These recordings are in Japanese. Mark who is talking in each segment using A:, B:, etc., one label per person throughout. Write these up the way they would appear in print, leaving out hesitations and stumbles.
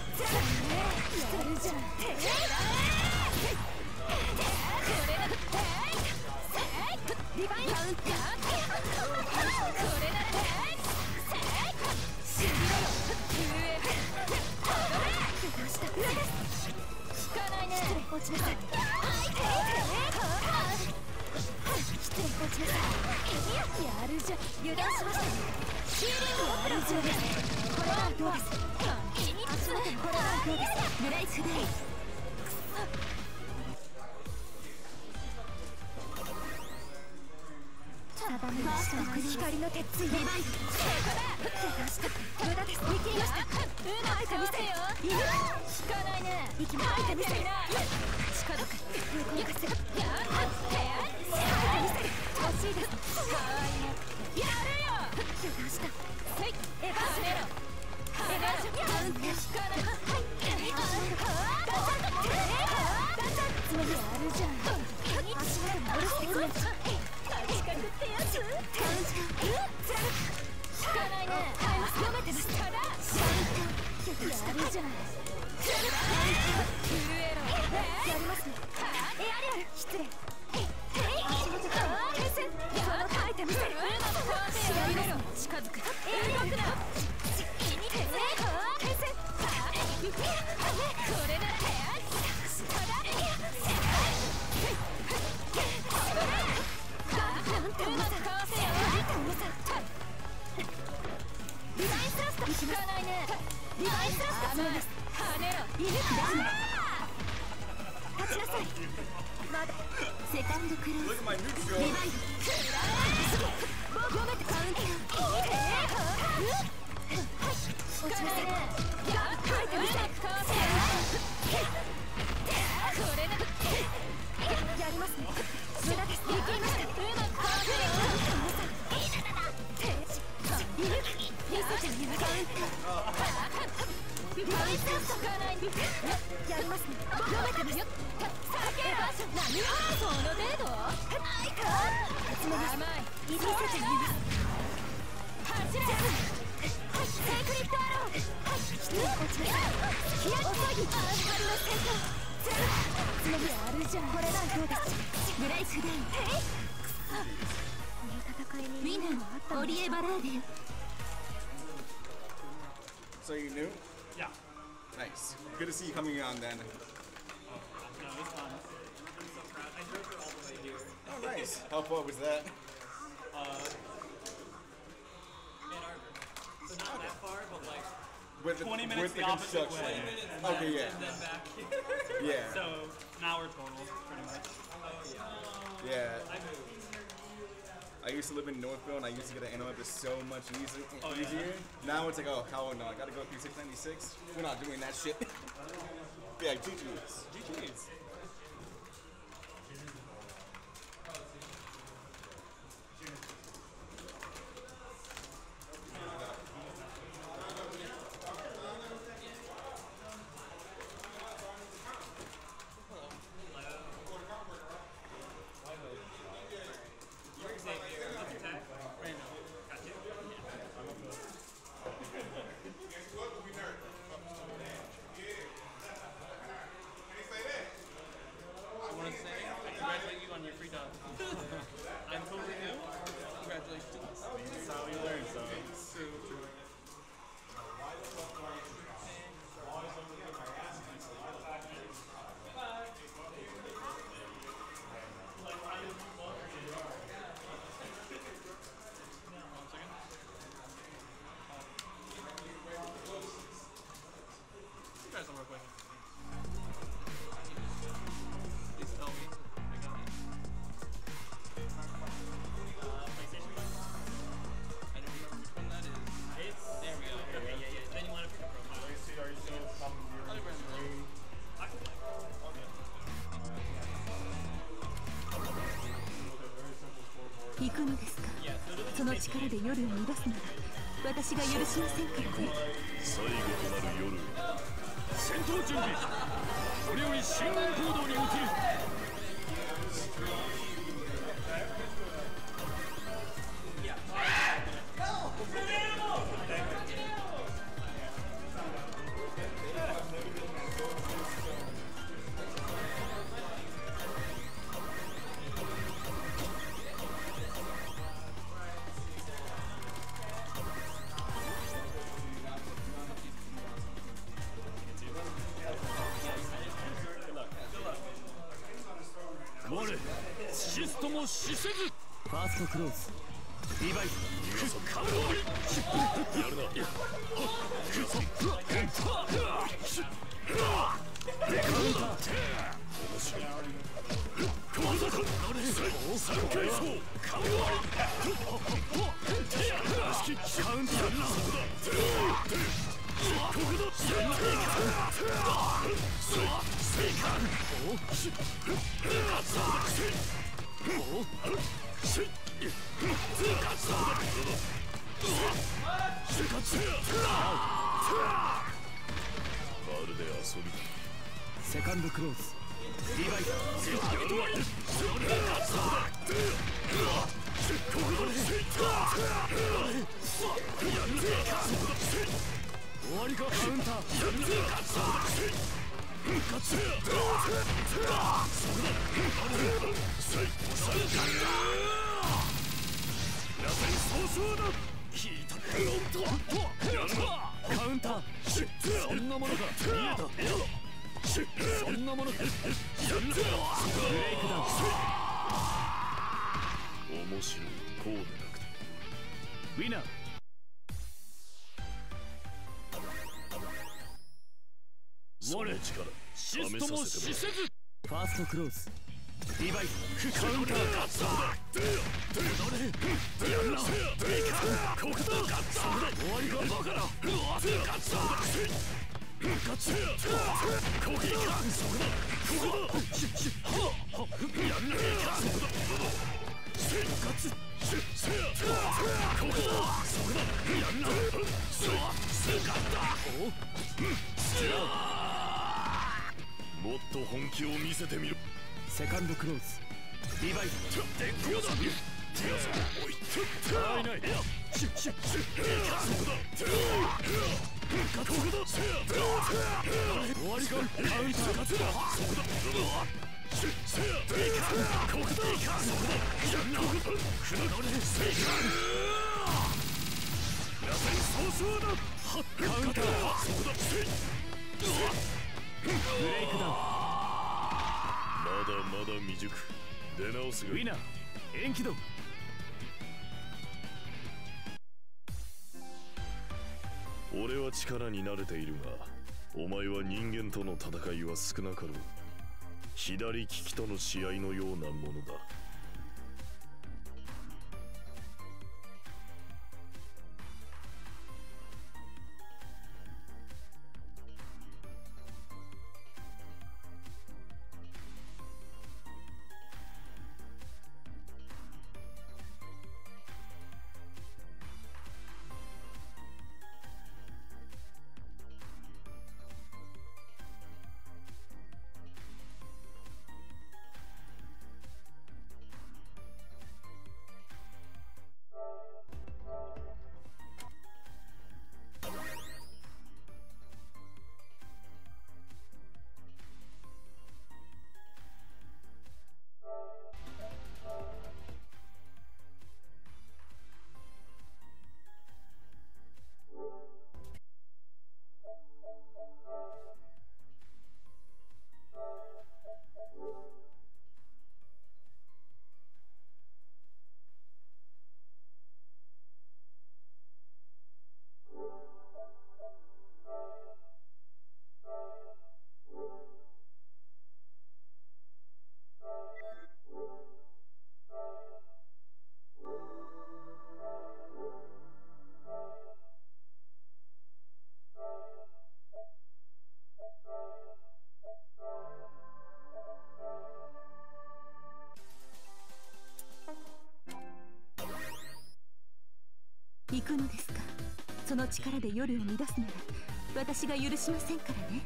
A: るじゃん。リバインカウンター。これならしびれよ。効かないね。失礼、落ちなさい。失礼、落ちなさい。やるじゃん。油断しました。ヒーリングやるじゃん。これはどうです。これはどうです。ブレイクデイ。定めました光の鉄槌。リバイブ。無駄です。見切りました。吐いてみせよ。引かないね。息も吐いてみせる。近づく。動かせ。吐いてみせる。欲しいです。やるよ。油断した。エヴァーシュネロ。エヴァーシュ。カウンター。引かない。ガチャン。ガチャン。つまりやるじゃん。足元に下ろしてくれ。近くってやつ。カウンター。引かないね。読めてますから。やるじゃん。震えろ。やりますね。やる。失礼。足元から決戦。その書いてみせる。調べろ。近づく。動くな。決戦。これならなんてうまさ。リバインスラスト。引かないね。リバインスラスト。跳ねろ。射抜くだ。立ちなさい。まだセカンドクローズ。リバイン読めてカウンター。落ちなさい。書いてみせ。これな。やりますね。無駄です。行きました。うまくかわせるよ。見せてみます。カウンター。リバインスラスト。やりますね。読めてますよ。避けろ。何はその程度。甘い。見せてみます。走れ。セイクリッドアロー。落ちなさい。ヒヤッ遅い。アルカリの戦闘。やるじゃん。これならどうです。ブレイクデイ。ウィナーオリエバラーデン。
B: So you knew?
C: Yeah.
B: Nice. Good to see you coming on then.
C: No, it's fun. I'm so proud. I drove it all the way here.
B: Oh, nice. How far was that?
C: Ann Arbor. So not that far, but like
B: With
C: 20 minutes
B: with
C: the opposite way. And
B: Okay,
C: then,
B: yeah.
C: And then back.
B: Yeah.
C: So an hour total, pretty much.
B: Yeah.
C: I moved.
B: I used to live in Northville and I used to get an Ann Arbor so much easier.
C: Oh, yeah.
B: Now it's like, oh, hell no, I gotta go through 696. We're not doing that shit. Yeah, GG's.
C: GG's. I'm totally new. Congratulations.
B: That's how we learn, so.
C: True. Try some real quick. Please tell me. I got it. PlayStation button? I don't remember which one that is. It's there we go. Yeah. Then you want to pick a profile.
B: Are you still coming here?
C: Other brands are great. I can play. Okay.
A: 行くのですか。その力で夜を乱すなら私が許しませんからね。
D: 最後となる夜戦闘準備。これより進軍行動に移る。 も死せず。
E: ファーストクローズリバイ
D: カウントやるな。まるで遊び。
E: セカンドクローズリバイ終わりか。カウンターカウンター。そんなものか。見えた。そんなものか。ブレイクダウン。
D: 面白い。こうでなくて
E: ウィナー。
D: その力
E: シストも
D: 試させても
E: 死せず。ファーストクローズリバイカウンター。終わりか。バカな。
D: もっと本気を見せてみる。
E: セカンドクローズリバイ終わりか。カウンタブレイクダウン。
D: まだまだ未熟。出直すが
E: ウィナー延期だ。
D: 俺は力に慣れているが、お前は人間との戦いは少なかろう。左利きとの試合のようなものだ。
A: 行くのですか。その力で夜を乱すなら私が許しませんからね。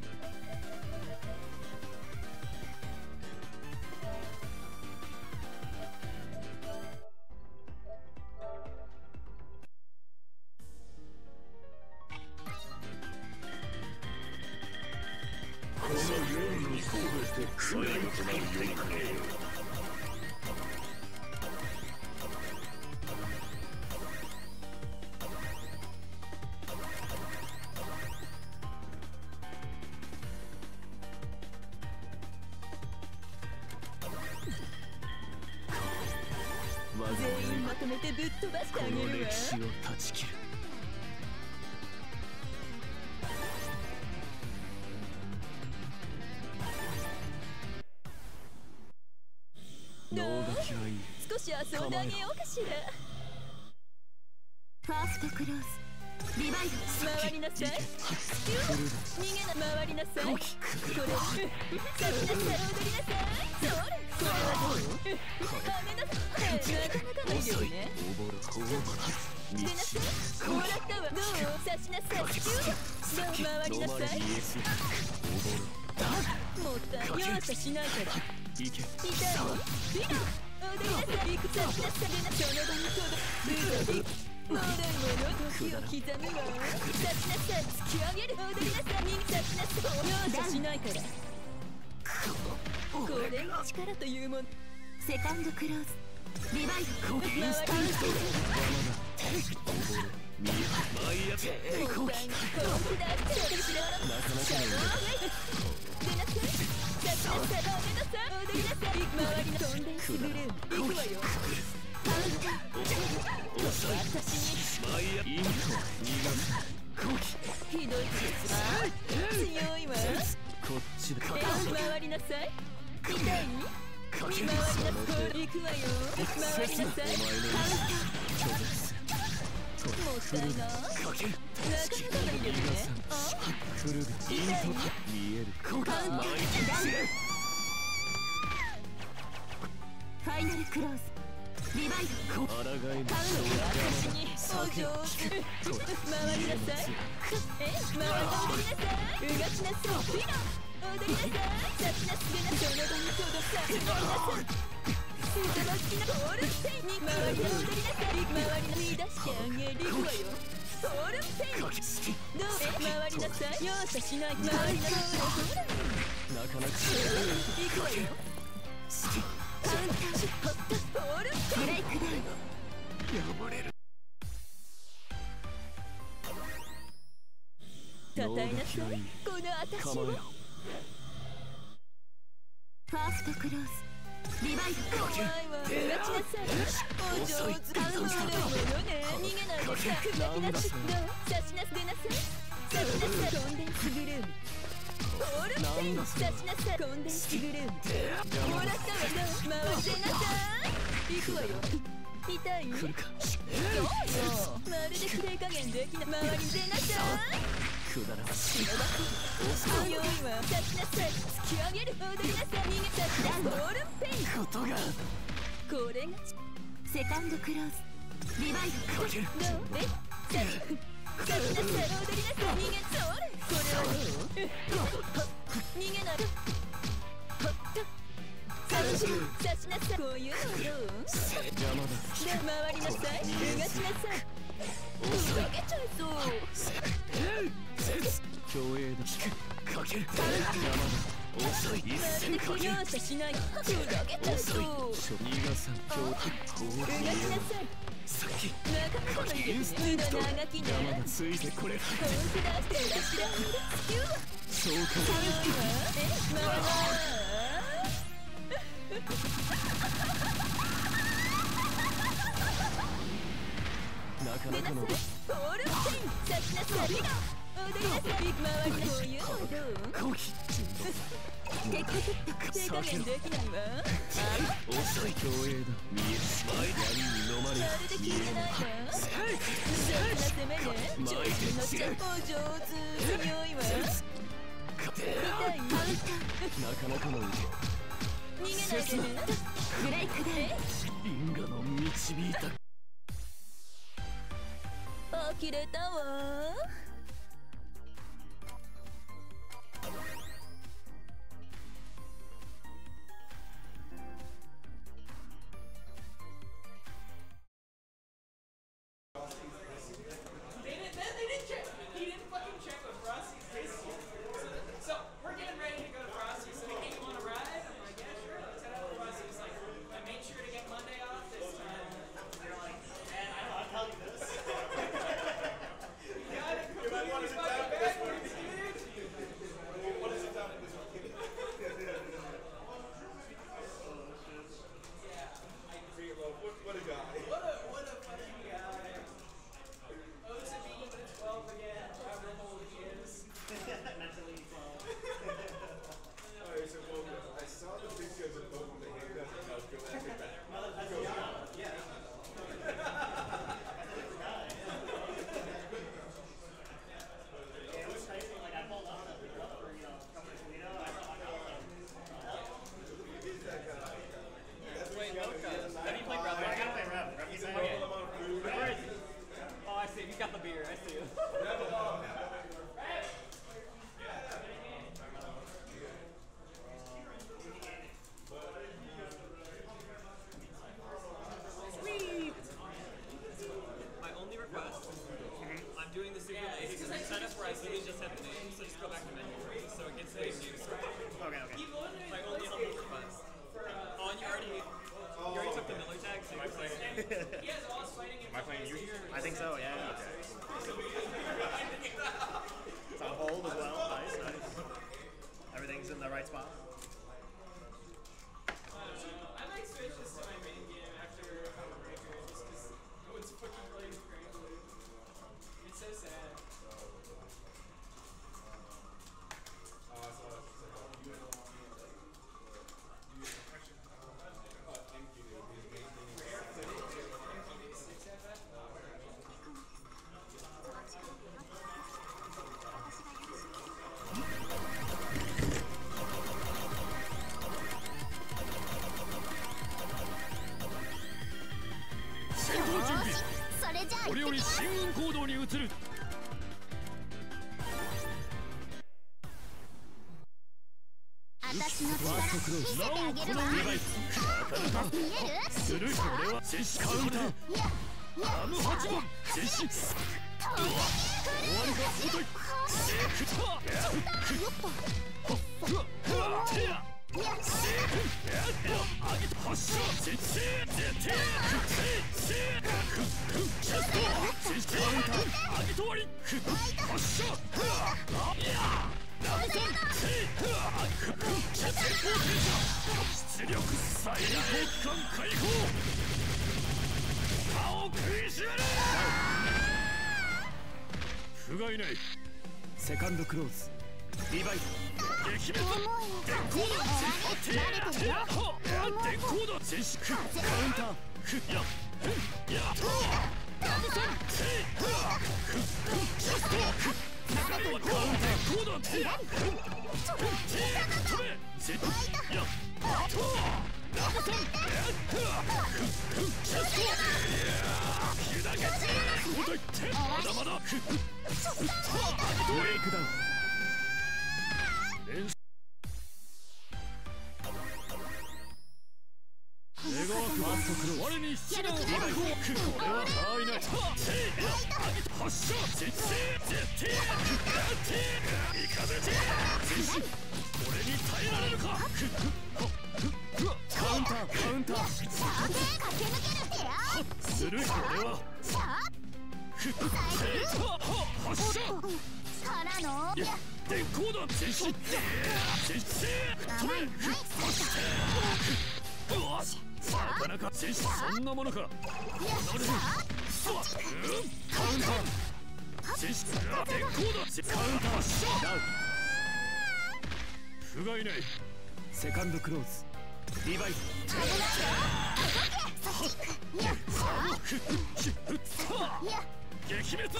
D: この夜に最後となる夜か。
A: 全員まとめてぶっ飛ばしてあ
E: この
A: げるわ。
E: 歴史を断ち切る。能書きはいい。
A: 少し遊んであげようかしら。ファーストクローズリバイブ回りなさい。逃げな回りなさい。これさきなさい踊りなさい。それこれはどう？はめなさい。なかなかのいいよね。出なさい。もらったわ。どう？刺しなさい。どう回りなさい。もったい容赦しないから。痛い。ビラ踊りなさい。行く刺しなさい。その場に届く。ブートビもうでもの時を刻むわ。刺しなさい。突き上げる。踊りなさい。右刺しなさい。容赦しないから。これが力というもの。セカンドクローズリバイブ回りなさい。
E: 見え舞い当て
A: もったいない。こうだしてるしらな。
E: なかなかの
A: 出なさい。刺しなさい。上げなさい。踊りなさい。周りのトンデンスブルーム行くわよ。私に
E: 舞い当てインコ逃がす。
A: ひどいです強いわ。
E: こっちだ。
A: 回りなさい。痛い？回りなさい。行くわよ。回りなさい。もったいな。なかなかのいいですね。
E: フルがイント見える。
A: ファイナルクローズリバイブ
E: 抗えぬ
A: 私にお上手。回りなさい。回り踊りなさい。うがちなさい。ピラ踊りなさい。刺しなすげなその場に届くさ。踊りなさい。人の好きなボールペンに回りな踊りなさい。回りな見出してあげるわよ。ボールペンどう回りなさい。容赦しない。回りなさい。
E: なかなか
A: 行くわよ。カウンターボールペンブレイクダウン
E: 破れる。
A: たたえなさい。この私をファーストクローズリバイブ怖いわ。うがちなさい。お上手。カウンターものね。逃げないでさ。砕きなし。どう？刺しなす出なさい。刺しなさい。コンデンスブルームボールペン刺しなさい。コンデンスブルームもらったわ。どう？回り出なさい。行くわよ。痛い？そうよ。まるで綺麗加減できない。回り出なさい。
E: くだらなしい。
A: 強いわ。刺しなさい。突き上げる。踊りなさい。逃げたしなボールペン
E: ことが
A: これがセカンドクローズリバイブどう？刺しなさい。踊りなさい。逃げそれこれはどう？逃げない。刺しなさい。こういうのどう？
E: 邪魔だ。
A: 回りなさい。うがしなさい。砕けちゃいそう。
E: 競泳だ。かける。邪魔だ。遅い。
A: まるで不容赦しない。砕けちゃいそう。
E: 逃がさん。
A: うがしなさい。
E: さっき
A: なかなかのいいですね。無駄なあがきね。
E: 邪魔だ。ついてこれ。
A: 本気出してらしらんで地球は
E: そうか。
A: まあ
E: なかなかの
A: ボールペン刺しなさい。踊りなさい。回りなこういうのどう？
E: コキ
A: 手加減できないわ。
E: 遅い。競泳だ。見える。闇に飲まれる。
A: まるで聞いてないわ。上手な攻めね。上手のちゃんぽ上手。強いわ。痛い？
E: なかなかの腕。
A: 逃げないでね。ブレイクで
E: リンガの導いた。
A: 呆れたわ。
C: They didn't check. He didn't fucking check with Frosty. So we're getting ready to go to Frosty. So hey, you want to ride? I'm like, yeah, sure. Let's head out to Frosty. He's like, I made sure to get Monday off this time. They're like, man, I don't know how to tell you this. You gotta come He has all his fighting.
F: Am I playing you here? I think so, yeah. It's on hold as well. Nice, nice. Everything's in the right spot.
C: I might switch this to my main game after Breaker just because no one's fucking playing Scrambler. It's so sad.
E: これより進軍行動に移る。
A: 私の力見せてあげるわ。見える？
E: する。これは戦士カウンター。アム8番戦士。終わりか。もとい。発射戦士。アギトワリ発射出力最高感解放歯を食いしめる不甲斐ないセカンドクローズリバイ撃滅電光だ電光だ戦士カウンターや我に死のこれはたわいない発射絶対俺に耐えられるかカウンターするこれは発射
A: からの
E: 電光弾全身なかなか戦士そんなものかカウンター戦士電光弾カウンター不甲斐ないセカンドクローズリバイ撃滅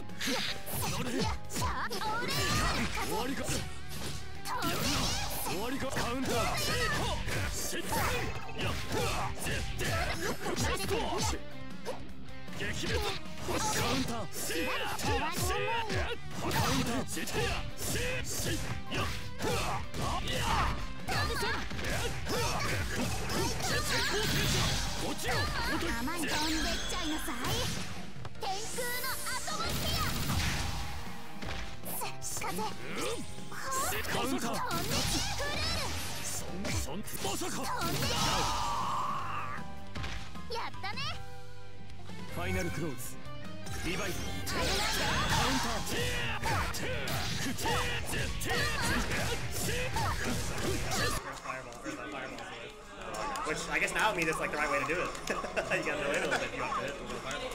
E: 終わりか終わりかカウンター撃滅カウンター
A: 甘い飛んでっちゃいなさい天空のアトモスフィア風
E: カウンター
A: 飛んでくれる
E: まさか
A: やったね
E: ファイナルクローズリバイカウン
F: Which I guess now means it's like the right way to do it. You gotta know it a little bit if you want to hit it.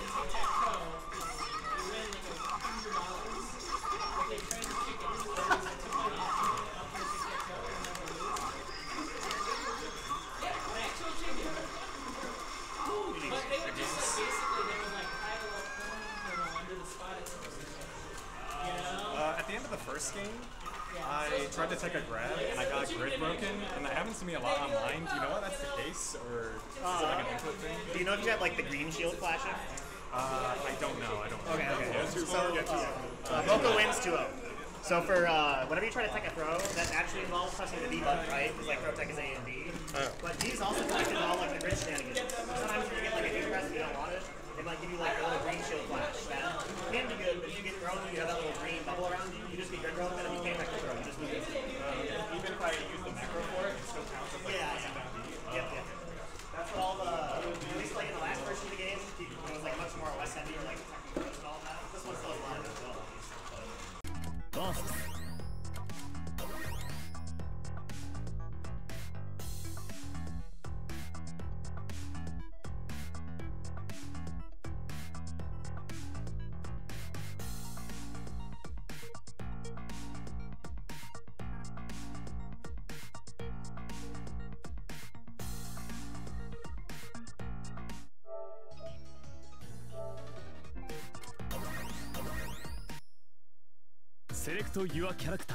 B: At the end of the first game, I tried to take a grab and I got grid broken, and that happens to me a lot online. Do you know why that's the case, or is it like an input thing?
F: Do you know if you have like the green shield flashing?
B: I don't know.
F: Okay.
B: So,
F: Boko wins 2-0. So for whenever you try to tech a throw, that actually involves pressing the B button, right? Because like throw tech is A and B. But these also kind of involve like the grid shenanigans. Sometimes when you get like a D press and you don't want it, it might give you like a little green shield flash. That can be good, but if you get thrown and you have that little green bubble around you, you just get grid thrown, and then you can't tech the throw. You just lose it.
B: even if I use the macro for it, it still counts as like
F: Yep. That's what all the, at least like in the last version of the game, more West Indian like technical and all that. This one still has a lot of it as well.
E: Versus Select your character.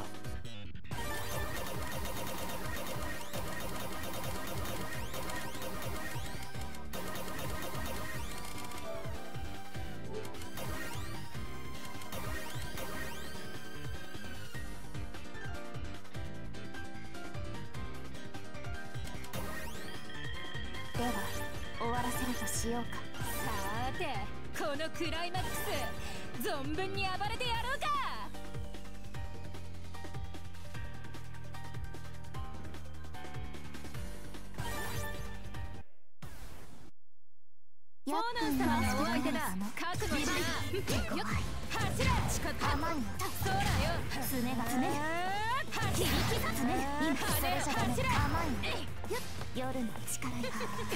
A: では終わらせるとしようか。さーて、このクライマックス存分に暴れてやろうか。ボーナン様のお相手だ。覚悟しな。よっ、走れ。近づ甘いの。そうだよ。つねがつねる。切り刻む。今それじゃダメ。甘いの。よっ、夜の力よ。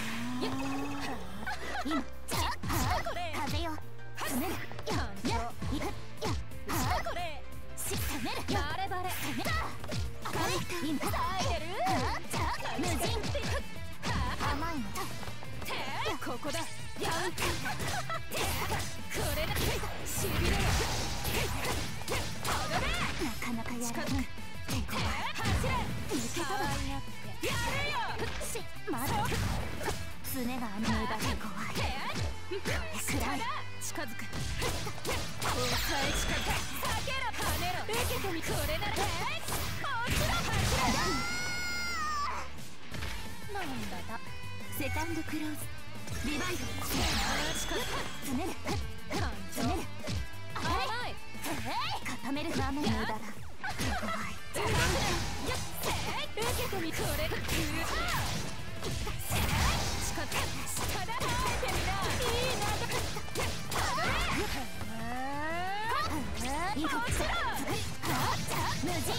A: 今。風よ。つねる。や。これ。しつねる。バレバレ。今。耐えてる。無人。甘いの。ここだ。やんこれだ。しびれろ。なかなかやらない。走れ。受け取る。やるよ。まだ常が無駄で怖い。暗い。近づく。抑え近く。下げろ。跳ねろ。受けてみ。これだ。こちら。走れ。なんだだ。セカンドクローズ。リバイド。つねる。つねる。甘い。固める。ダメ無駄だ。怖い。受けてみ。これ。下だ。耐えてみな。いいな。無人。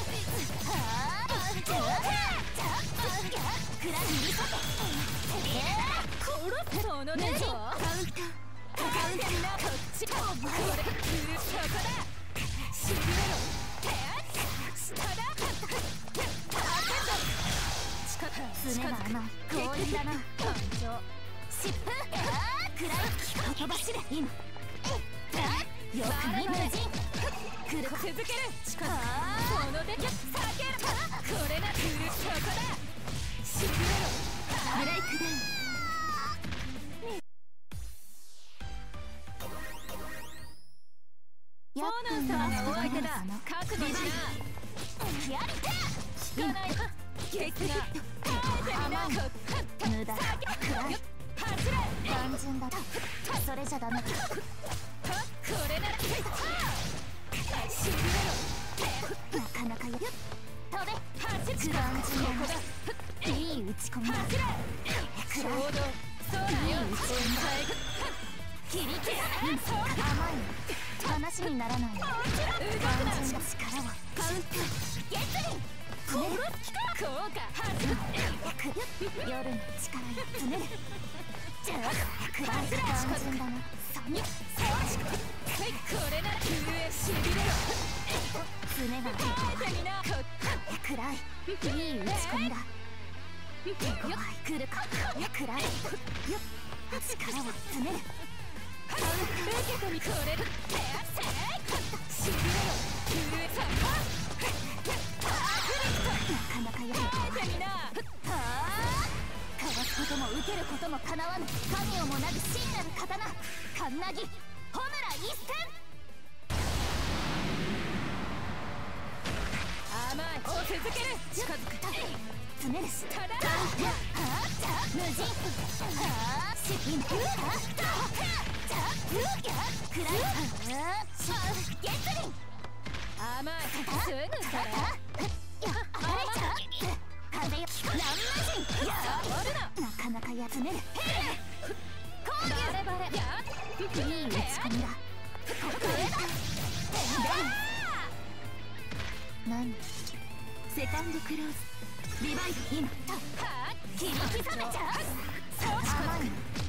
A: そのねじカウンターみな。こっち。これ。そこだ。しびれろ。下だ。近づく。強引だな。感情。疾風。暗い。飛ばしれ。今。よく見無人。来る。続ける。近づく。その出来。下げる。これな。そこだ。しびれろ。ブレイクダウン。ボーナン様のお相手だ。覚悟しな。やりてえ。引かない。ケースが耐えてみな。無駄。暗い。走れ。単純だ。それじゃダメ。これならしびれろ。なかなかや。飛べ。走る。単純だ。いい打ち込みだ。走れ。ちょうど。そうだよ。切り刻む。甘いの。話にならない。完全な力をカウンター。ゲットリン。殺す気か。効果発動。夜の力よ。つねる。じゃあ暗い。単純だな。これならしびれろ。つねが耐えてみな。暗い。いい打ち込みだ。怖い。来るか。暗い。力をつねる。受けてみ。これ。しびれろ。なかなかやる。みな。かわすことも受けることもかなわぬ神をもなぐ真なる刀。カンナギホムラ一戦。甘い。続ける。近づく。つねる。ただ無人。しびれろ。暗い。ゲットリン。甘い。すぐから。風よ。ランマジン。やるな。なかなかやつねる。バレバレ。 いい打ち込みだ。何？セカンドクローズリバイブ今切り刻めちゃう。そう近づ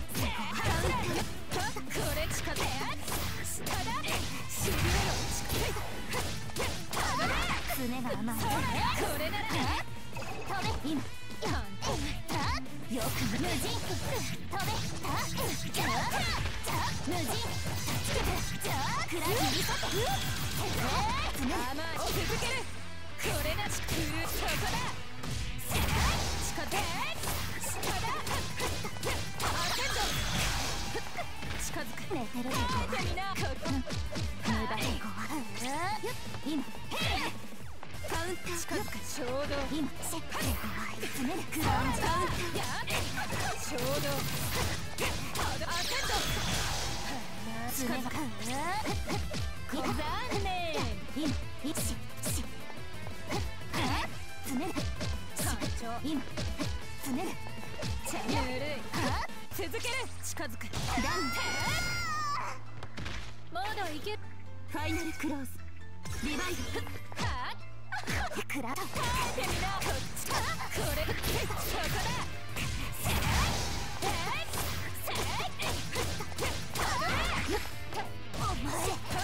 A: く。これ近づく。下だ。しびれろ。爪が甘い。これなら飛べ今。よく無人飛べた無人くらいにりそって続ける。これがそこだ。世界近づけ下だ。アテンド近づく。寝てるでみんなここ無駄に今カウンター近づく。ちょうど今セットで詰めるクラウンカウンターやちょうどアテンド詰めが残念今一し詰める今詰めるぬるい続ける。近づく。ダウンまだいけ。ファイナルクローズリバイブクラウドこっちか。これそこだ。お前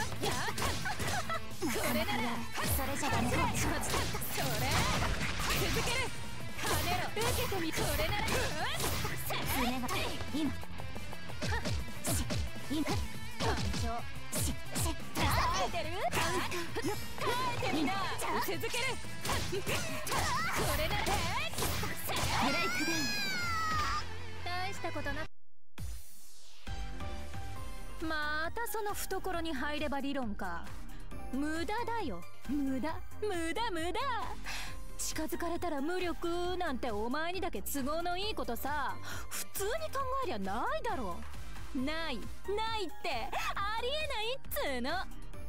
A: これならそれじゃダメだ。それ続ける。跳ねろ。受けてみ。これなら爪が今感情耐えてる。耐えてみな。続ける。これならブレイクダウン。大したことな。またその懐に入れば理論か。無駄だよ。無駄。近づかれたら無力なんてお前にだけ都合のいいことさ。普通に考えりゃないだろ。ないってありえないっつーの。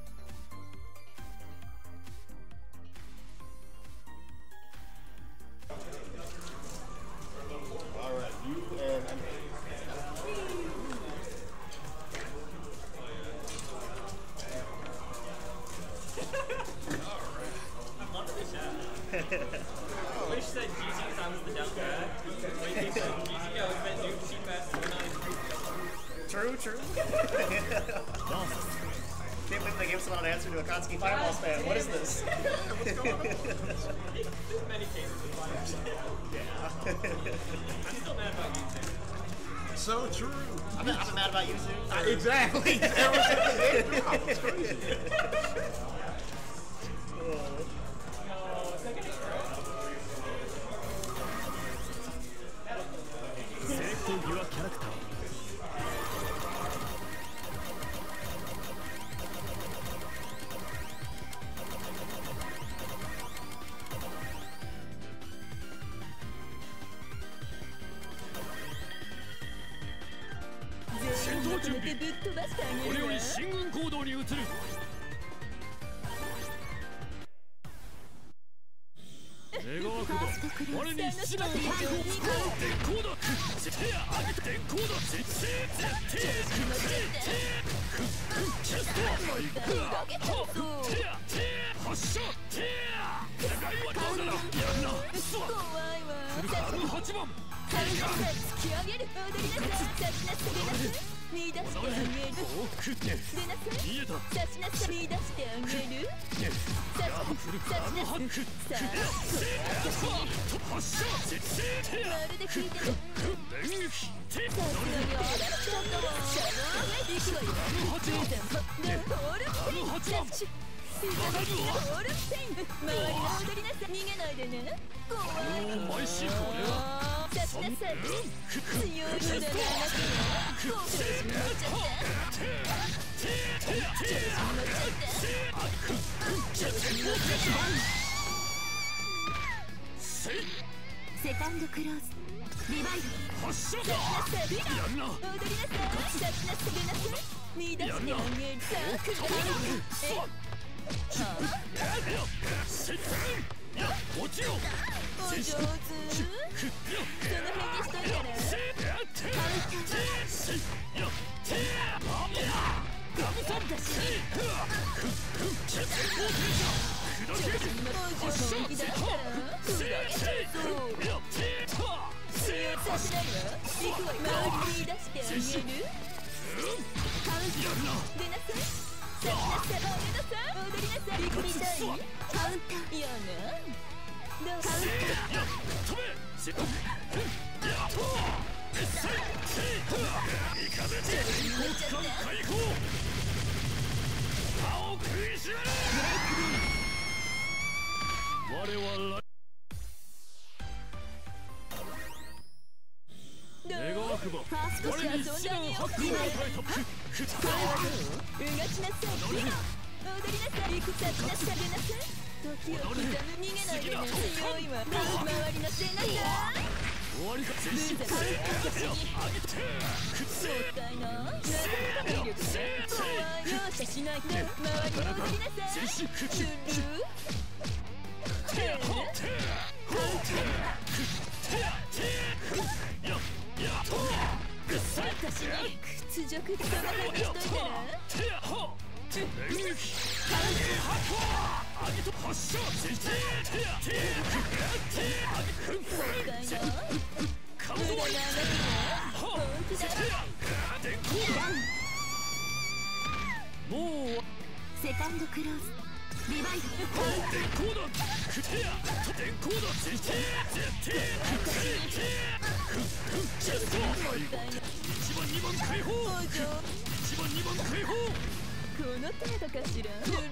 C: Wish said GG because I was the dumb guy. Wait, he said GG, I was meant to cheap ass when I was
F: True. Can't believe they gave someone an answer to a Akatsuki Fireball spam. What is this?
C: There's many cases of fires. Yeah. I'm still mad about you too.
B: So true.
F: I'm mad about you too.
B: Exactly. Ever since the game dropped, it's crazy.
E: Select your character. 戦闘準備。これより進軍行動に移る。願わくば我に七難を確保。電光だ。電光だ。発射。願いはどうだ。やんな。フル8番。突き上げる。踊りなさい。差しなさい。見出してあげる。出なさい。見えた。差しなさい。見出してあげる。差しなさい。発射。まるで聞いてる。電撃。さすがに笑っちゃったわ。行くわよ。ホールペイン。ホールペイン。周りの踊りなさい。逃げないでね。怖い。お前しこれは。差しなさい。強いのだな。調子に乗っちゃった。調子に乗っちゃった。セカンドクローズリバイブ。発射だ。やんな。踊りなさい。差しなさい。出なさい。見出してあげる。さあくらい。落ちろ。お上手。その返事しといたら。カウンター。 セカンドクローズリバイこの程度かしら。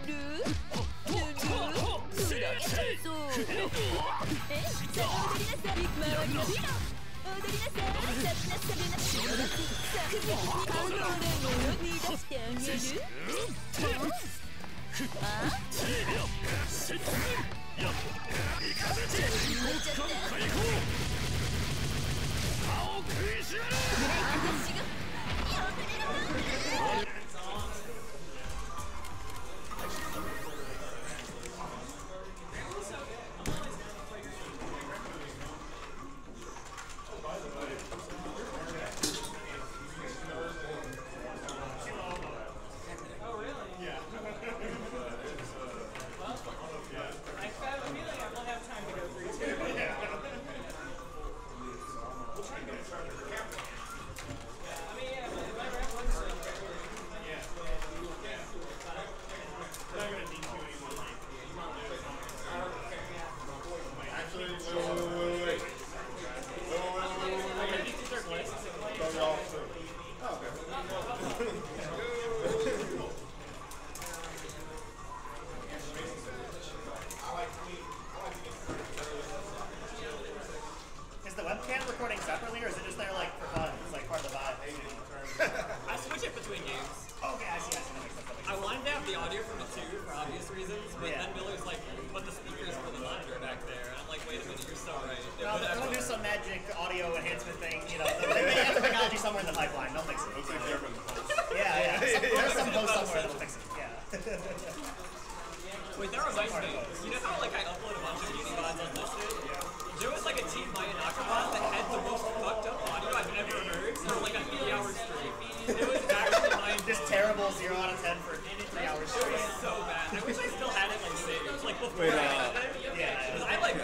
C: Wait, that reminds me. You know how like I upload a bunch of music gods unlisted? There was like a Team Maya Nakamura that had the most fucked up audio I've ever heard for like a 3-hour stream. It was actually mind
F: just terrible 0 out of 10 for 3 hours straight.
C: It was so bad. I wish I still had it like saved, like before I had it. Yeah.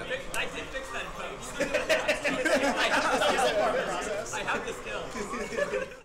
C: I did fix that in post. I have the skill.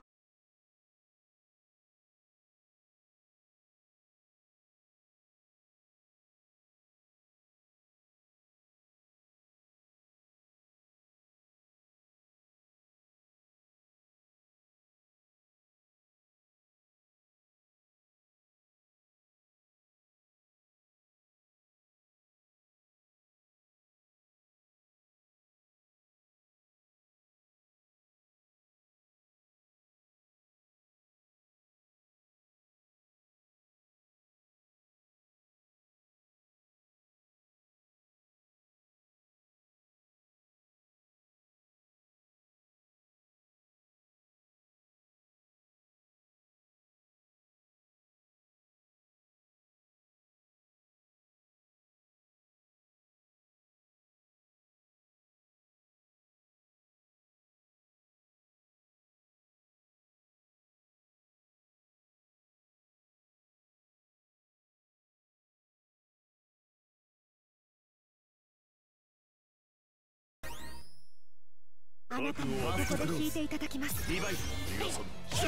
A: あなたにここで聞いていただきます。
D: 逃がさぬ。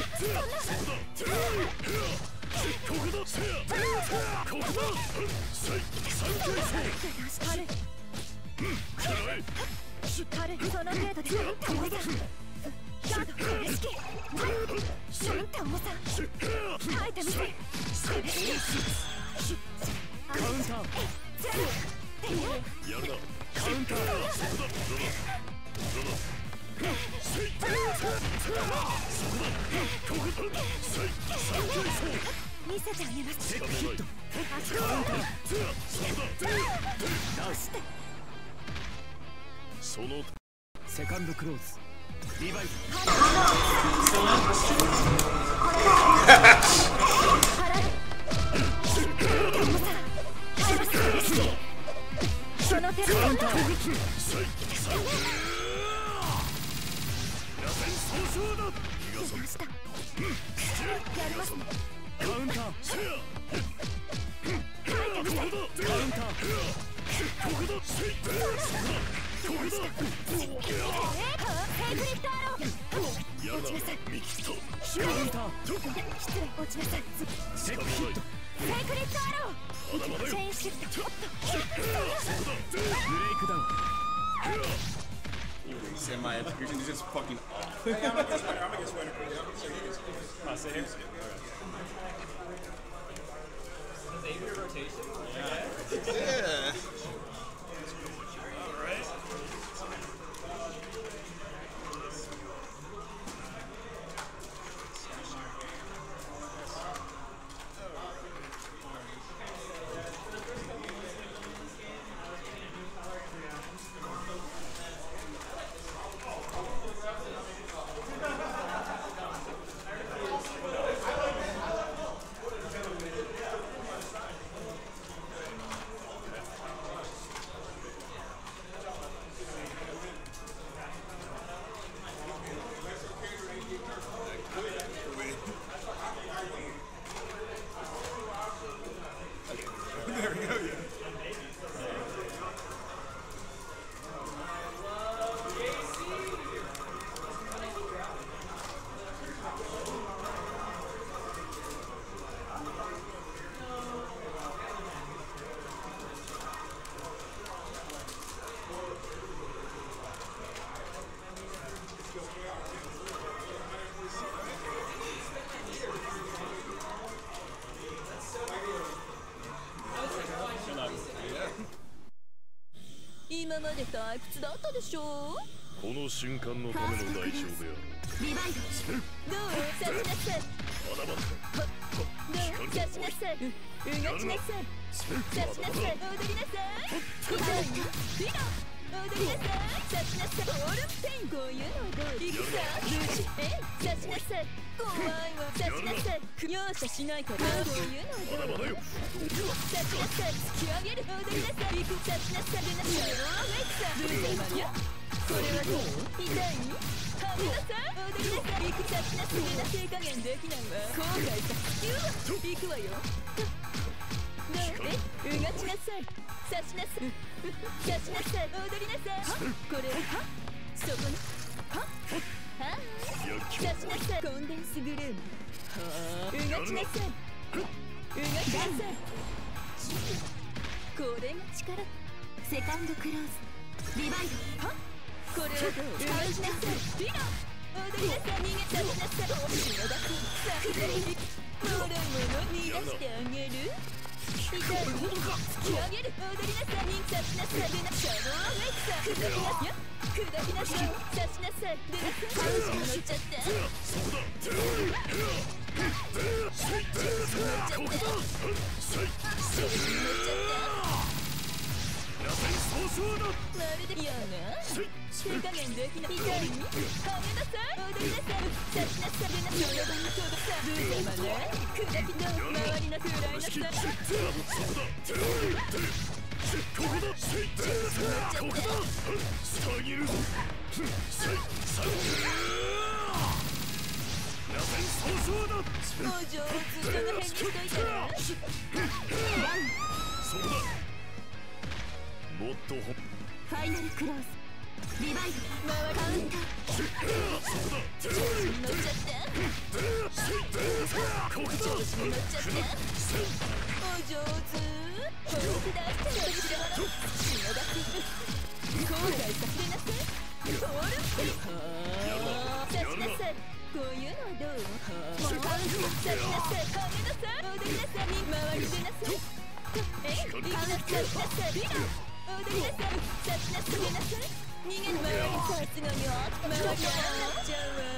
A: 彼その程度で重さガードこれ式なんて重さ耐えてみてこれ式カウンター
D: やるな。カウンター。
A: 見せてあげます。
D: チェックヒット。
A: 足カウンター出して
D: その
G: セカンドクローズリバイブ
A: その手でカウンター出したやりますね。
G: カウンター
A: 耐えてみて
G: カウンター
A: ヘイグリッドアロー落ちなさい。
G: カウンター
A: 失礼落ちなさい。
G: チェックヒット
A: ヘイグリッドアローチェインシフト
G: ブレイクダウン
B: And my execution is just fucking off. Sit here. Yeah. Alright. There we go, yeah. Yeah.
E: 今まで退屈だったでしょ。
D: この瞬間のための代償である。
A: リバイド
E: どうさしなさい。
D: まだまだ
E: どうさしなさい。うがちなさい。さしなさい。踊りなさい。リバイドリロ踊りなさい。さしなさい。オールペインこういうのどういくさルーシさしなさい。怖いわさしなさい。容赦しないからこういうのどうさしなさい。突き上げる踊りなさい。行くさしなさい。ルナシャドウウェイクさルーサーマニアこれはどう痛いはめなさい。踊りなさい。行くさしなさい。ルナ手加減できないわ後悔さ行くわよ。どううがちなさい。さしなさい。さしなさい。踊りなさい。これはそこにはさしなさい。コンデンスグルームうがちなさい。うがちなさい。これが力。
A: セカンドクローズリバイド
E: これはどううがちなさい。リロ踊りなさい。逃げさしなさい。後ろだけさあ左にもろいもの逃がしてあげる。痛い突き上げる踊りなさい。さしなさい。ルナシャドウウェイクさ砕きなさい。砕きなさい。さしなさい。ルナカウンに乗っちゃったまるで嫌な手加減できない痛いはめなさい。踊りなさい。さしなさい。ルナその場に届くさルーサーマね砕きの周りなくらいなさい。お上手その辺にしといたら
D: もっと
A: ファイナルクローズ
E: リバイブ回るカウンター調子に乗っちゃって調子に乗っちゃってお上手本気出してるしろ篠田君後悔させなさいボール刺しなさいこういうのはどうもう刺しなさいはめなさい踊りなさい回り出なさい行きなさい刺しなさいビラ踊りなさい刺しなさい出なさい逃げる前にさすがに回りなっちゃうわ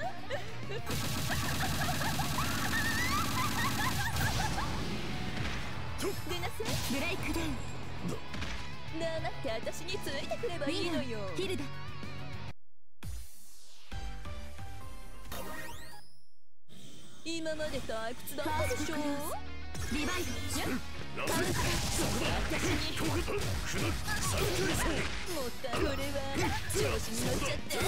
E: 出なさいブレイクダウン黙って私についてくればいいのよヒルダ今まで退屈だったでしょリバイブカウンター私にもったこれは調子に乗っちゃって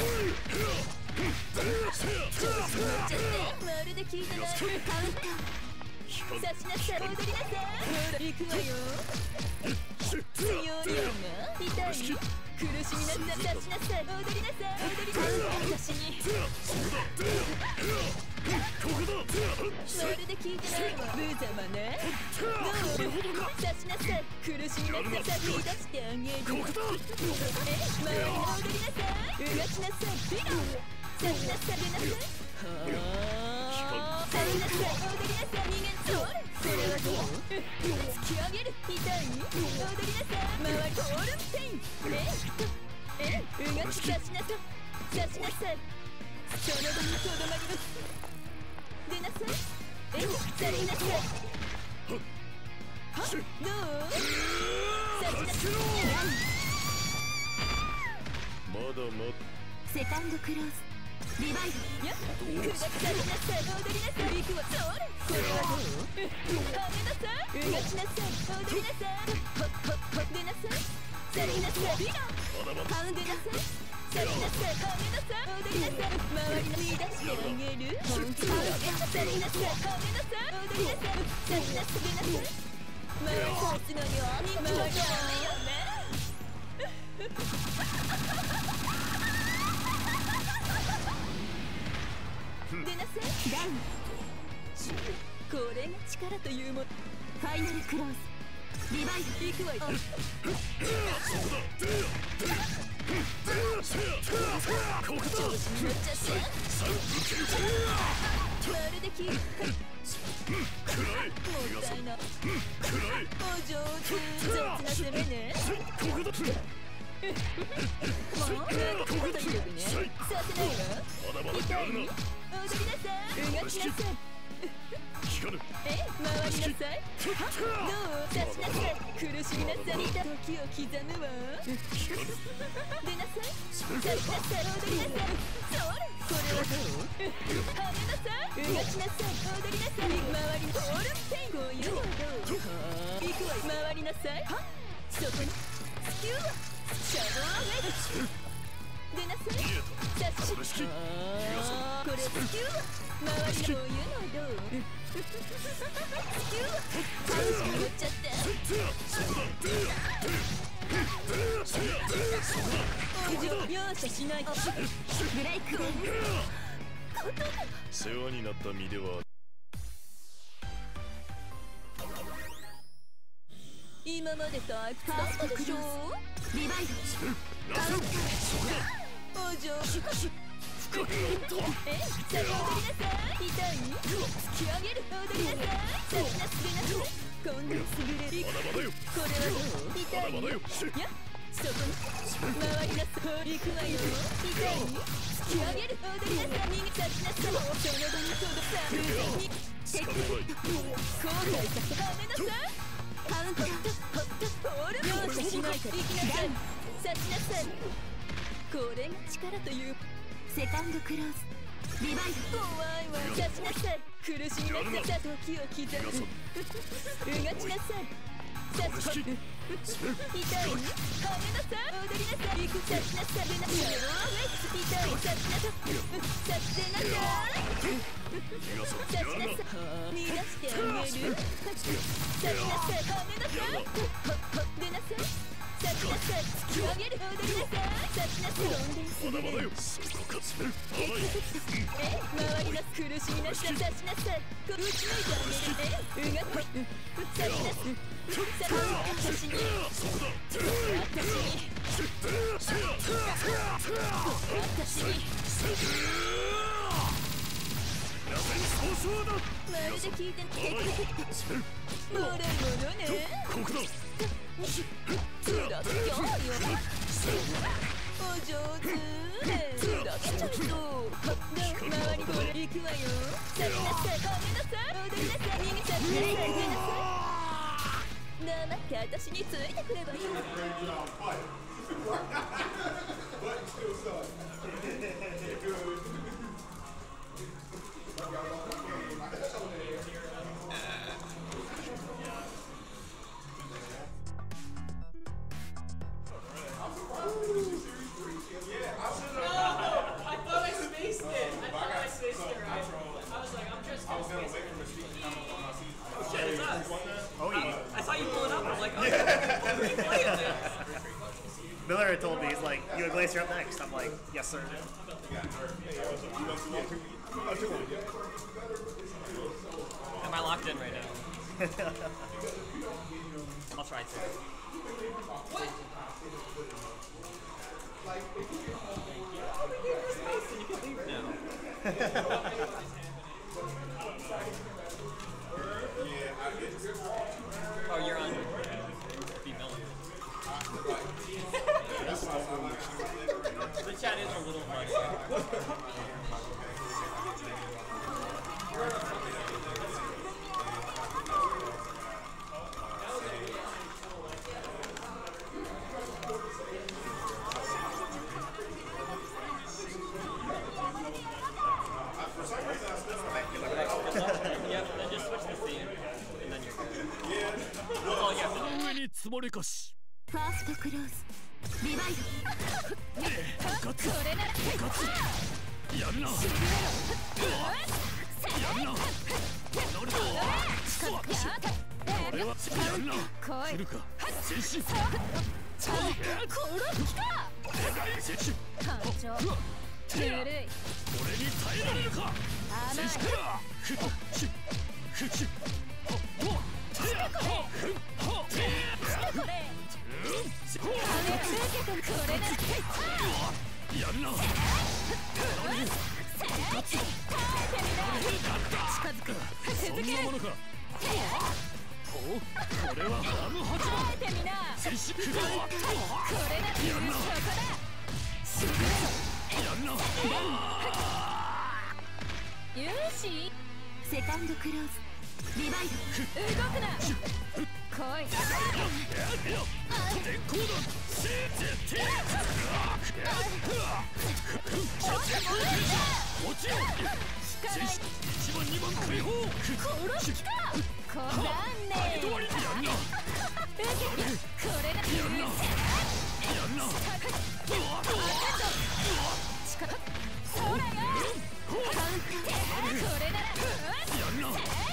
E: 調子に乗っちゃってまるで聞いてないカウンター刺しなさい踊りなさいほら行くわよ強いよな痛い苦しみなさい刺しなさい踊りなさい踊りなさい私にまるで聞いてないわ無様ねどう刺しなさい苦しみなさい先に出してあげる周りの踊りなさいうがちなさいビラ刺しなさい出なさい刺しなさい踊りなさい逃げそれそれはどう突き上げる痛い踊りなさい周りボールペインうがち刺しなさい刺しなさいその場にとどまります出なさい刺しなさいどう刺しなさい
D: まだまだ
E: セカンドクローズリバイブや砕き刺しなさい踊りなさい行くわそれこれはどうはめなさいうがちなさい踊りなさい出なさい刺しなさいビラカウン出なさい刺しなさいはめなさい踊りなさい周りの見出してあげる本気で刺しなさいはめなさい踊りなさい刺しなさい出なさいまあさすがに鬼回りダメよね出なさいダウンこれが力というものファイナルクローズリバイブ行くわよ調子に乗っちゃってまるで消えもったいないお上手雑な攻めねもうなんかこと言うねさせないわ痛い踊りなさいうがちなさい回りなさいどう刺しなさい苦しみなさい時を刻むわ出なさい刺しなさい踊りなさいそれこれはどうはめなさいうがちなさい踊りなさい周りにボールペインこういうのどう行くわ回りなさいそこにスキューはシャドウアウェイ出なさい刺しこれスキューは周りのこういうのどうスキューは調子に乗っちゃってお嬢容赦しないブレイク
D: 世話になった身では
E: 今まで退屈だったでしょリバイブカウンターお嬢先踊りなさい痛い突き上げる踊りなさい刺しなすげなさい今度優れるこれはどう痛いやそこに回りなさい行くわよ痛い突き上げる踊りなさい逃げ刺しなさいその場に届く偶然にテクニック後悔させはめなさいカウンターボール容赦しないから行きなさい刺しなさいこれが力というセカンドクローズリバイブ怖いわ刺しなさい苦しみなさい時を刻むうがちなさい刺し痛いはめなさい踊りなさい行く刺しなさい出なさい痛い刺しなさい刺してなさい刺しなさい見出してあげる刺しなさいはめなさい出なさい刺しなさい突き上げる踊りなさい刺しな
D: だまだよそこかつめる
E: 周りの苦しみなしなさしなさい打ち抜いてあげるねうがほうさしなすさあ私に
D: そこだ
E: 私に
D: そうそうだ
E: まるで聞いてもらうものね
D: ここだ
E: つらっきゃよお上手つらっちゃうと周りボール行くわよさりなさいごめんなさい踊りなさい逃げちゃってごめんなさい黙って私についてくればいい
C: I saw you pull it up. I'm like, oh,
F: Miller told me, he's like, you and Glacier up next. I'm like, yes, sir.
C: am I locked in right now? I'll try to. Oh, you're on. Be Miller. The chat is a little much. Yep, then just switch the theme, and then you're good. That's all you have to do.
G: 上に積もりかし
E: ファーストクローズリバイ
G: ガツ
E: ドこれなら
G: ガツやるなやるな乗るぞこれはやるな来るか戦士
E: 殺気か
G: 戦士
E: 班長ずるい
G: 俺に耐えられるか
E: 甘い
G: 戦士かふっしゅふっしゅほっほっ
E: これ受けてこれなら
G: やるな
E: 近づく
G: そんなものかほうこれはラム八番
E: 耐えてみな
G: 戦士く
E: これなら
G: やるな
E: そこだ
G: やるな
E: よしセカンドクローズリバイド動くな来い
G: 電光だせ絶対落ちよ戦士1番2番解放
E: 殺すかこんなんね
G: 相手割りやるな
E: これな
G: やるなやるな
E: 近くそらよこれなら
G: やるな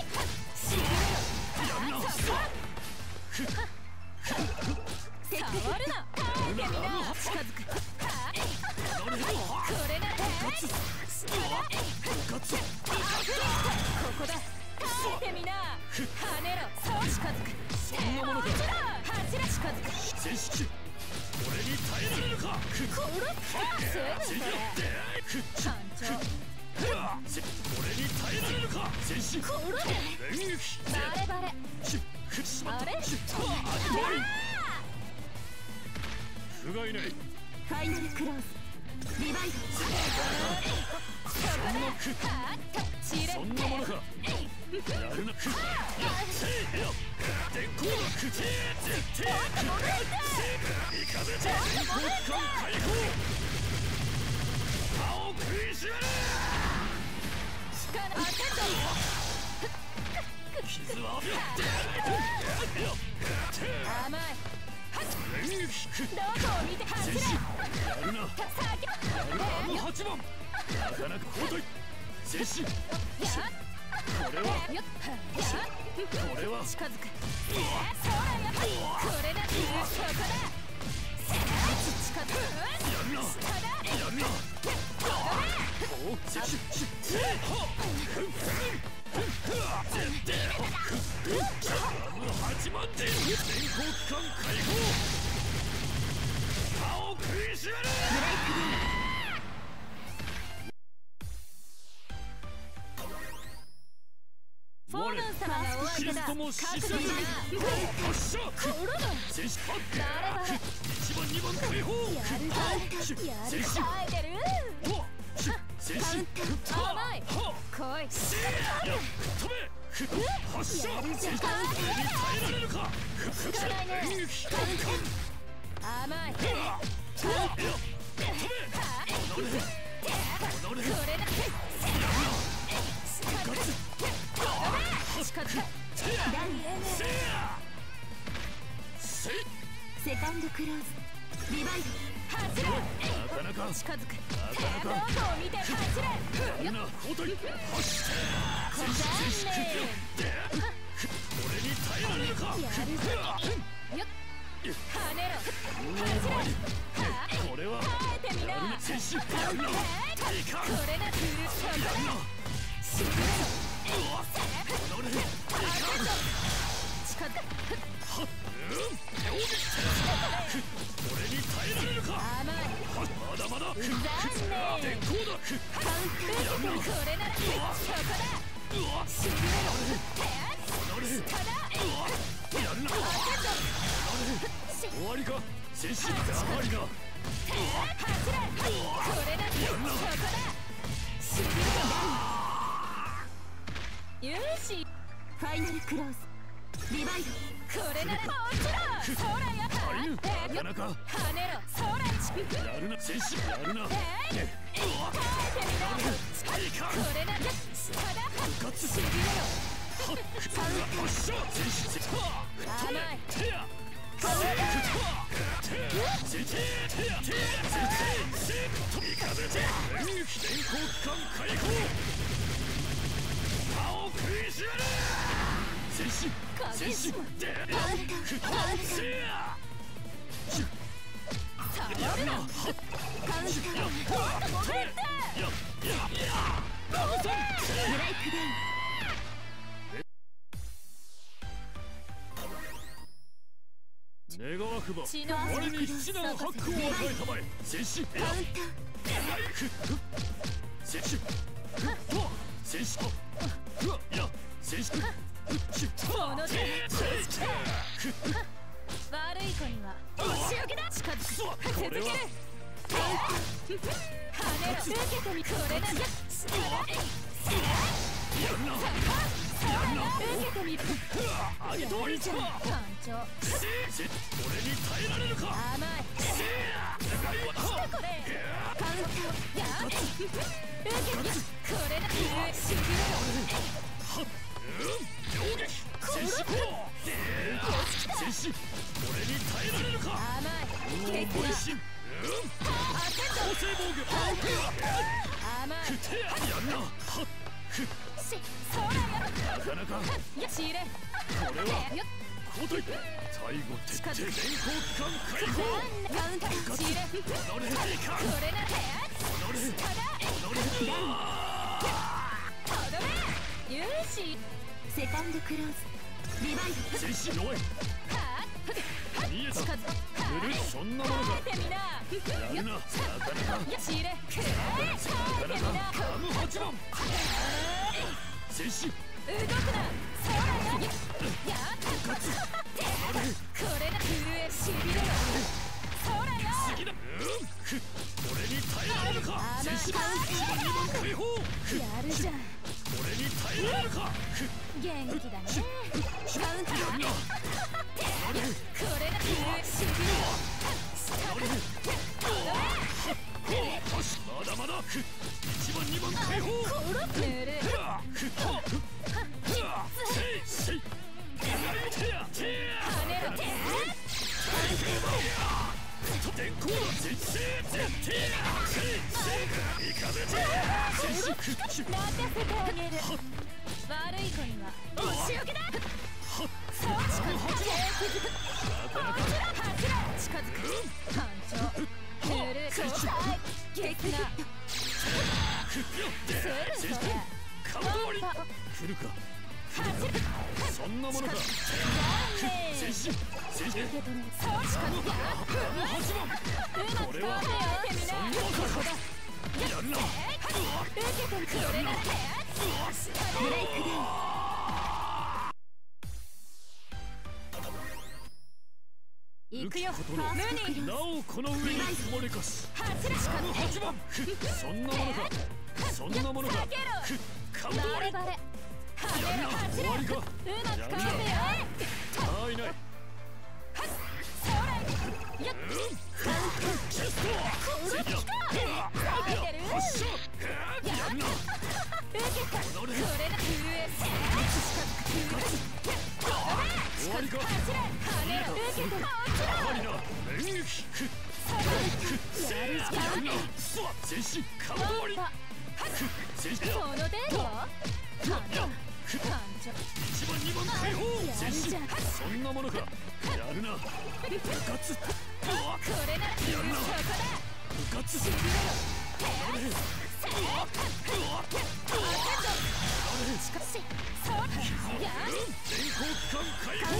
G: やるな
E: 触るな耐えてみな近づくこれなら
G: ガツ
E: ここだ耐えてみな跳ねろそう近づく
G: そんなものか
E: 走ら近づく
G: 戦士俺に耐えられるか
E: 殺すすぐそれ班長
G: 俺に耐えられるか戦士連撃
E: バレバレ
G: しまった
E: あれ
G: 不甲斐ない
E: ファイナルクローズリバイド
G: そんなものかやるな電光の口絶対いかぜて電光機関解放歯を食いしばれ傷は
E: 甘い
G: 連撃
E: どこを見て走れ
G: やるなラム8番なかなか交代戦士これはこれは
E: 近づくそらやこれだそこだ近づく
G: やるなやる
A: フォードン様がお相手だ。覚悟しな。
G: 1番2番解放。
A: やるぞ。やる。耐えてる。甘い。来い。
G: 発射。
A: やるじゃん。
G: 耐えられるか。
A: 甘い。これだ。セカンドクローズリバイド走れ
G: なかなか
A: 近づくどこを見て走れ
G: みんな交代走って俺に耐えられるか
A: やるぞよっ跳ねろ
G: これは
A: 耐えてみな
G: 選手やるな
A: これがフルショットだしびれろ近づく
G: 俺に耐えられるか
A: 甘い
G: まだまだ
A: 残念
G: 電光だ
A: これならそこだしびれろ下だ
G: やるな終わりか選手やはりな
A: これだそこだしびれろよしファイナルクローズリバイドこれならもちろん空や
G: なかなか
A: 跳ねろ空
G: やるな選手やるな
A: これなら下だ
G: ガッツ
A: しびれろ
G: 発射選手
A: 甘い
G: 手や飛び風電光機関解放歯を食いしばれ選手でやるな願わくば我に七段のハックを与えたまえ戦士や戦士戦士や戦士
A: この手悪い子にはお仕置きだ近づく続ける跳ねろ受けてみこれだやるな受けてみる
G: ありとりちゃん
A: 艦長
G: 俺に耐えられるか
A: 甘い来たこれカウンターや受けてこれだしびれろ
G: 攻撃戦士戦士俺に耐えられるか
A: 甘い
G: ご一心構成防御
A: 甘い
G: 手やるな
A: そらや
G: なかなか
A: よし入れ
G: これは交代最後徹底電光機関解放
A: カウンターし入れこ
G: 乗れいか
A: れな手
G: 乗れ
A: 下だ
G: 乗れ
A: とどめよしセカンドクローズリバイド
G: 戦士弱い見えた
A: 近づく
G: ぬるそんなものか
A: 耐えてみな
G: やるななかなか
A: よし入れ耐えてみな
G: カム8番戦士
A: 動くなそらやこれだ震えしびれろそらよ
G: 次だ俺に耐えられるか戦士1番2番解放
A: やるじゃん
G: 俺に耐えられるか
A: 元気だねカウンター
G: やるな
A: これだ震えしびれろ
G: まだまだ1番2番解放
A: ぬるい
G: 電光の全盛全停いかぜて
A: 任せてあげる悪い子にはお仕置きだそう近づく近づく艦長ぬるい激励
G: せるか。そんなものか。戦士戦士
A: 受け止めそうしかない
G: 8番これはそんなものか。やるな。
A: 受けてくれなブレイクダウン行くよ無に
G: なおこの上に積もれかし。
A: 8らしかない
G: 8番そんなものか。そんなものか。カウント割り。
A: バレバレ
G: やるな。終わりか。
A: うまくかわせよ
G: あいない。
A: それよっ
G: シュスト
A: この気か耐えてる
G: 発射やるな。
A: 受けたこれが震えせ
G: 終わりか。
A: 跳ねろ受けて
G: やはりな。連撃やるな。戦士カウント割り。戦士
A: その程度感情
G: 1番2番解放。戦士そんなものか。やるな。部活
A: これなら
G: やるな。部活し
A: かしそうや
G: 全校機関解放。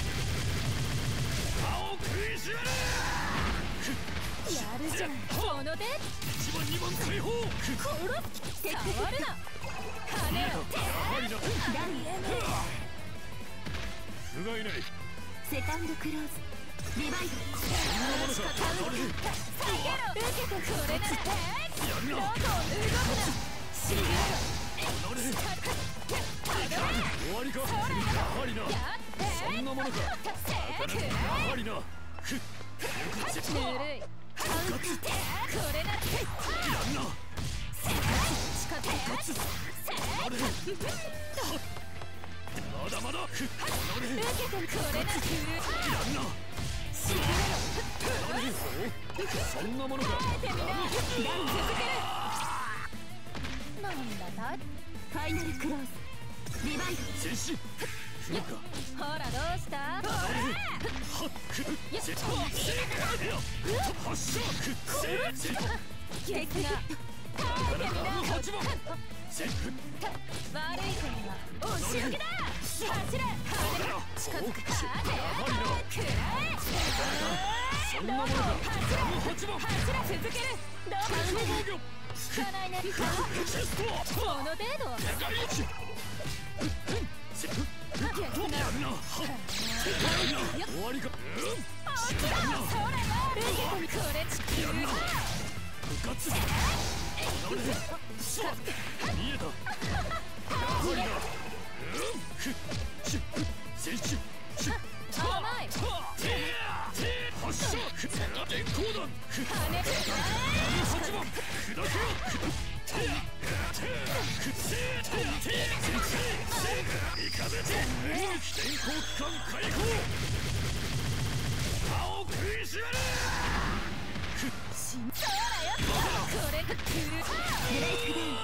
G: 歯を食いしばれ。
A: やるじゃんこので
G: 1番2番解放。
A: 触るな跳ねろ
G: やはりな。不甲斐ない。
A: セカンドクローズリバイド
G: そんなものか。
A: 下げろ受けてこれなら
G: やるな。
A: どこ動くなしげろ
G: 終わりか。やはりな。そんなものか。やはりな。
A: ぬるいこれなら
G: やんな。
A: 近づけ
G: まだまだ。
A: 受けてこれなら
G: やんな。そんなものか。
A: 耐えてみな続けるなんだたファイナルクローズリバイド
G: 戦士来るか。
A: ほらどうした
G: はっせ発射せ
A: 激が耐えてみな
G: 8番せ
A: 悪い点は押し上げだ走れ近づくかくらえ
G: そんなものか。8番
A: 走れ続けるどうも
G: 防御
A: 効かないね
G: シュスト
A: この程度
G: やるな。終わりか。
A: それは受けてこれ
G: やるな。部活見えた。やはりな。戦士
A: 甘い
G: 発射電光弾。
A: 跳ね
G: 8番砕けろ。いかべて電光機関解放。歯を食いしばれ。
A: そうだよこれが来るブレイクダウン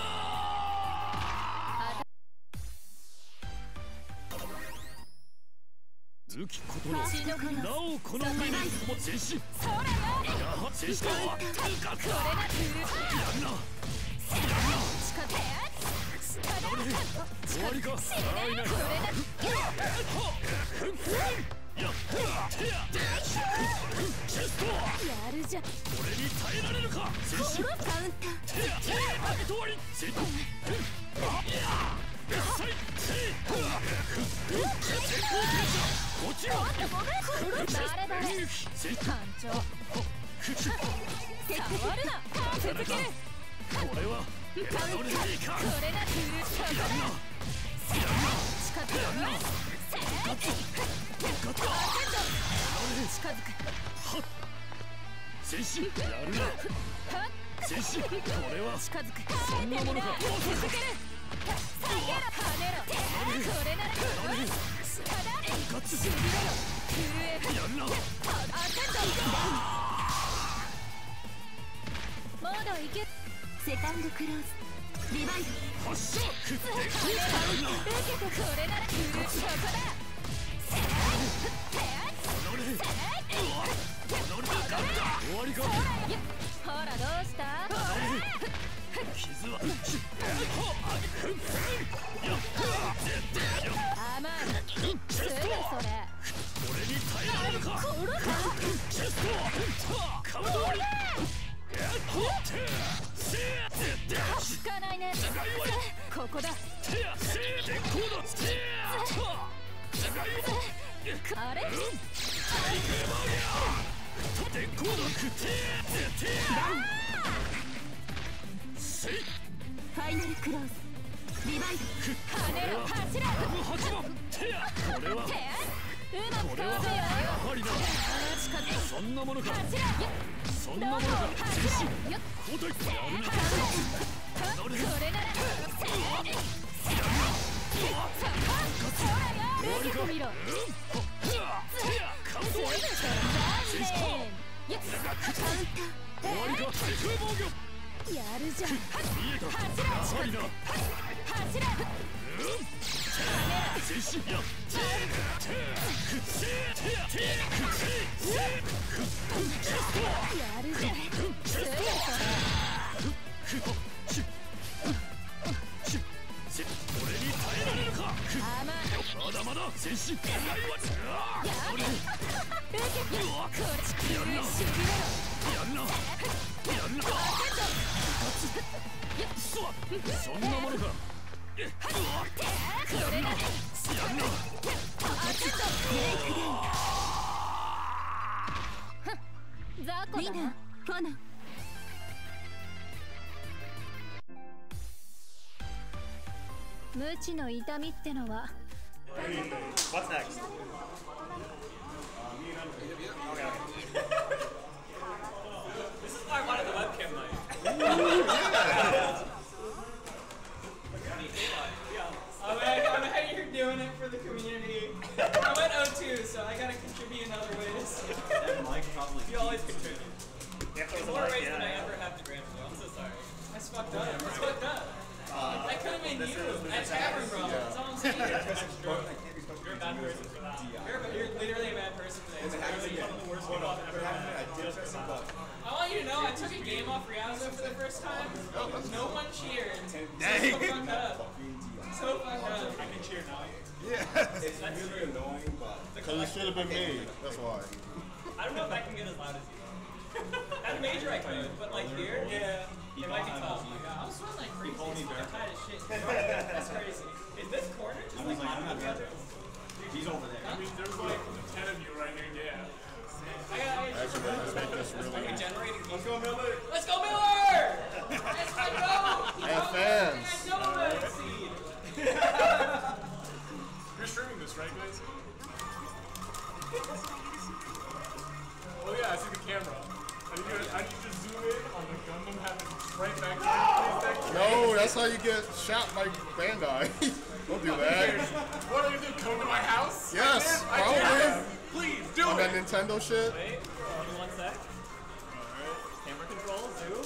G: 武器ことのなおこの上にも戦士。
A: それよ
G: やは戦士か。
A: これが来る
G: やるな。
A: 近づけ
G: 終わりか。あいない。
A: これだ
G: やシュスト
A: やるじゃん
G: 俺に耐えられるか。戦士
A: カウンター
G: あげとわり戦士こちら
A: バレバレ艦長触るな続ける
G: これは
A: カウンターこれが来る
G: やんな。
A: 近づく近づく
G: 戦士やるな。戦士これは
A: 近づく
G: そんなものか。
A: 続ける下げろ跳ねろこれなら下だ
G: 部活
A: しびれろ震える
G: やるな。
A: アテンドまだいけセカンドクローズリバイド
G: 発射
A: 受けてこれならそこだ
G: 終わりか。
A: ほらどうした
G: 傷は
A: 効かないね。ここだ。あれ？ファイナルクローズ。リバイブ。跳ねろ、走れ。これは。うまく飛ぶよ。
G: そんなものか。
A: 走れ。
G: そんなものか。
A: 走れ。
G: 交代。
A: これなら。受けてみろ。やるじゃん。走れ。やるじゃん。
G: 俺に耐えられるか。まだまだ戦士狙いはそんなものか。
A: ザコだな。ファナ。無知の痛みってのは。
F: What's next?
C: This is why I wanted the webcam mic. I'm ahead you're doing it for the community. I went O2, so I gotta contribute in other ways. You always contribute. More ways than I ever have to grant you. I'm so sorry. That's fucked up. That's fucked up. That could have been you. That tavern, bro. That's all I'm saying. You're a bad person for that. You're literally a bad person today. It's literally one of the worst people I've ever had. I want you to know I took a game off Riazzo for the first time. No one cheered. So fucked up. So fucked up. I can cheer now.
H: Yeah. It's really annoying, but because it should have been me. That's why.
C: I don't know if I can get as loud as you. At major I could, but like here, yeah, it might be tough. I'm sweating like crazy. I'm tired of shit. That's crazy. Is this corner just like hot together?
B: He's over there. I mean, there's like 10 of you right here, yeah.
H: Actually, let's make this really.
C: Let's go, Miller! Let's go, Miller! Let's go!
H: I have fans.
C: I know that seed.
B: You're streaming this, right, guys? Oh yeah, I see the camera. I need to zoom in on the Gundam having right back here.
H: No, that's how you get shot by Bandai. Don't do that.
B: What are you doing? Come to my house?
H: Yes,
B: I did.
H: probably.
B: Please, do
H: On
B: it!
H: that Nintendo shit.
C: Wait, give me 1 sec. Camera control, zoom.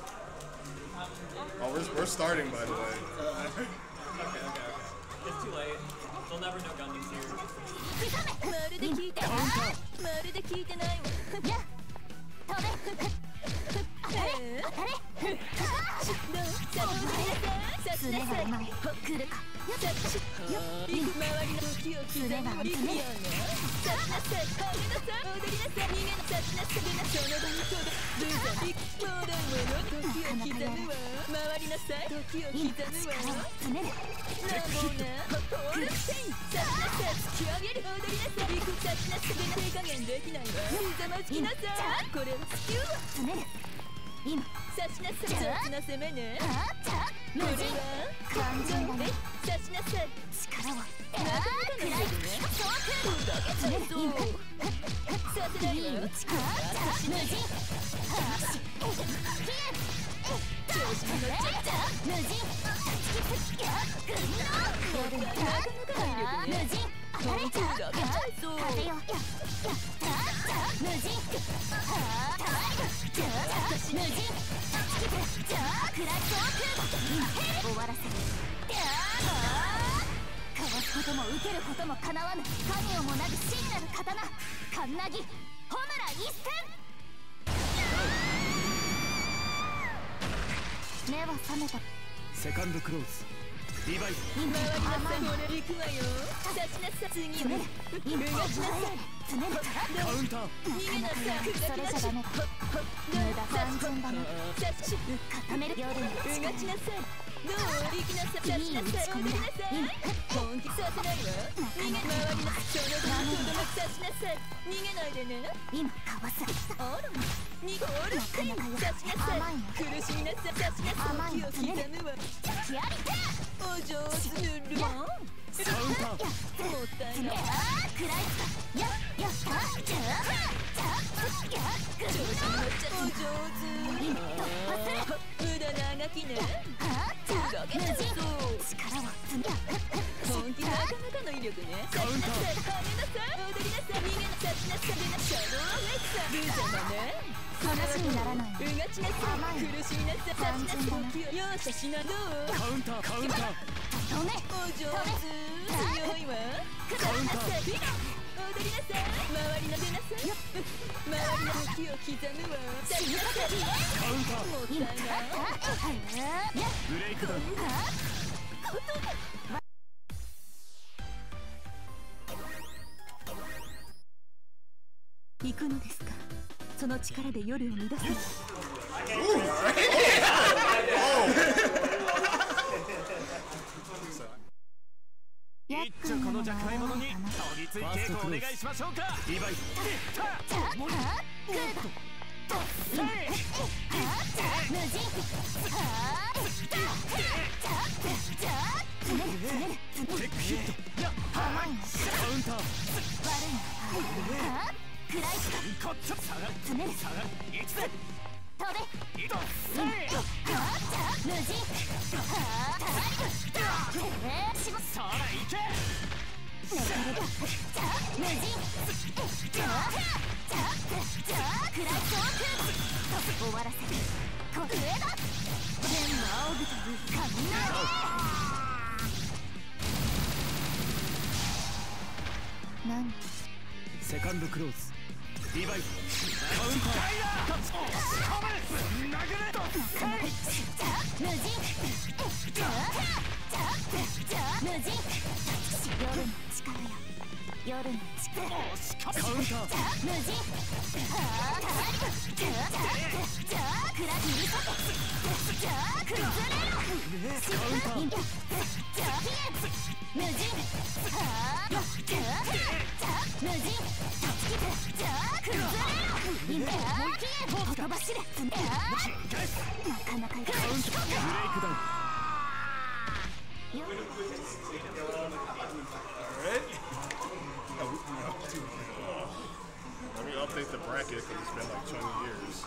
H: Oh, we're starting, by the way.
C: Okay. It's too late. They'll never know Gundam's here.
E: まるで聞いてない。まるで聞いてないわ。やっ飛べ。当たれ。当たれ。どう？さあさすなさい。ほくるか。さっよ。周りの時を刻むリクヨンが。さすなさい。跳ねなさい。踊りなさい。逃げなさい。なすぎなその場に飛べ。ルーザービッグモードンの時を刻むわ。回りなさい。時を刻むわ。詰める。ラボーナー。ホールセイン。さすなさい。突き上げる。踊りなさい。行くさすなすぎな手加減できないわ。ざまつきなさい。これはスキューは詰める。今差しなさい。雑な攻めね。これは感情で差しなさい。力をなかなかのね。そうだけ詰める。させないわ。差しなさい。調子に乗っちゃった無人無人当たれちゃうだけちゃいそう風よ無人私無人じゃあクライソーク終わらせるかわすことも受けることもかなわぬ神をもなぐ真なる刀カンナギホムラ一戦目は覚めた
G: セカンドクローズリバイブ
E: 今はなさい俺行くわよ差しなさい次は逃がしなさい詰めるから
G: カウンター
E: 逃げなさいそれじゃダメだ無駄単純だね固める夜に
A: うがちなさいどう行きなさい刺しなさい踊りなさい本気させないわ逃げ回りなその後の子供刺しなさい逃げないでね
E: 今かわす
A: あら逃げおるせい刺しなさい苦しみなさい刺しなさい気を刻むわ
E: やりて
A: お上手ぬるもん
G: カウンター
A: もったいない
E: 食らいつかやった
A: 調子に乗っちゃお上手無駄なあがきね動けなそう
E: 力は積み
A: 本気なかなかの威力ね刺しなさい跳ねなさい踊りなさい逃げなさい刺しなさい出なシャドウアレクサルーザマね
E: 話にならないう
A: がちなさい苦しみなさい刺しなさい容赦しなどう
G: カウンターカウンター
E: 止め
A: お上手強いわ
G: カウンター
A: 踊りなさい周りの出なさい周りの時を刻むわ刺しなさい
G: カウンター
A: もったいない
G: ブレイクダウン
A: 行くのですかその力で夜を乱す
G: 一丁この若輩者に取り付い稽古お願いしましょうかリヴァイテックヒットやカウンターこっち下がる下がるいつで移動さあ行け
E: 終わらせるこれだ天の仰ぐという何
G: セカンドクローズリヴァイカウンタータッチカメ投げれ
E: 無人夜の力よ夜の力
G: カウンター
E: 無人クラギリソテ崩れろ
G: カウンター
E: 無人無人崩れろ飛ばしれなかなかいかない
G: ブレイクダウン
H: Let me update the bracket because it's been like 20 years.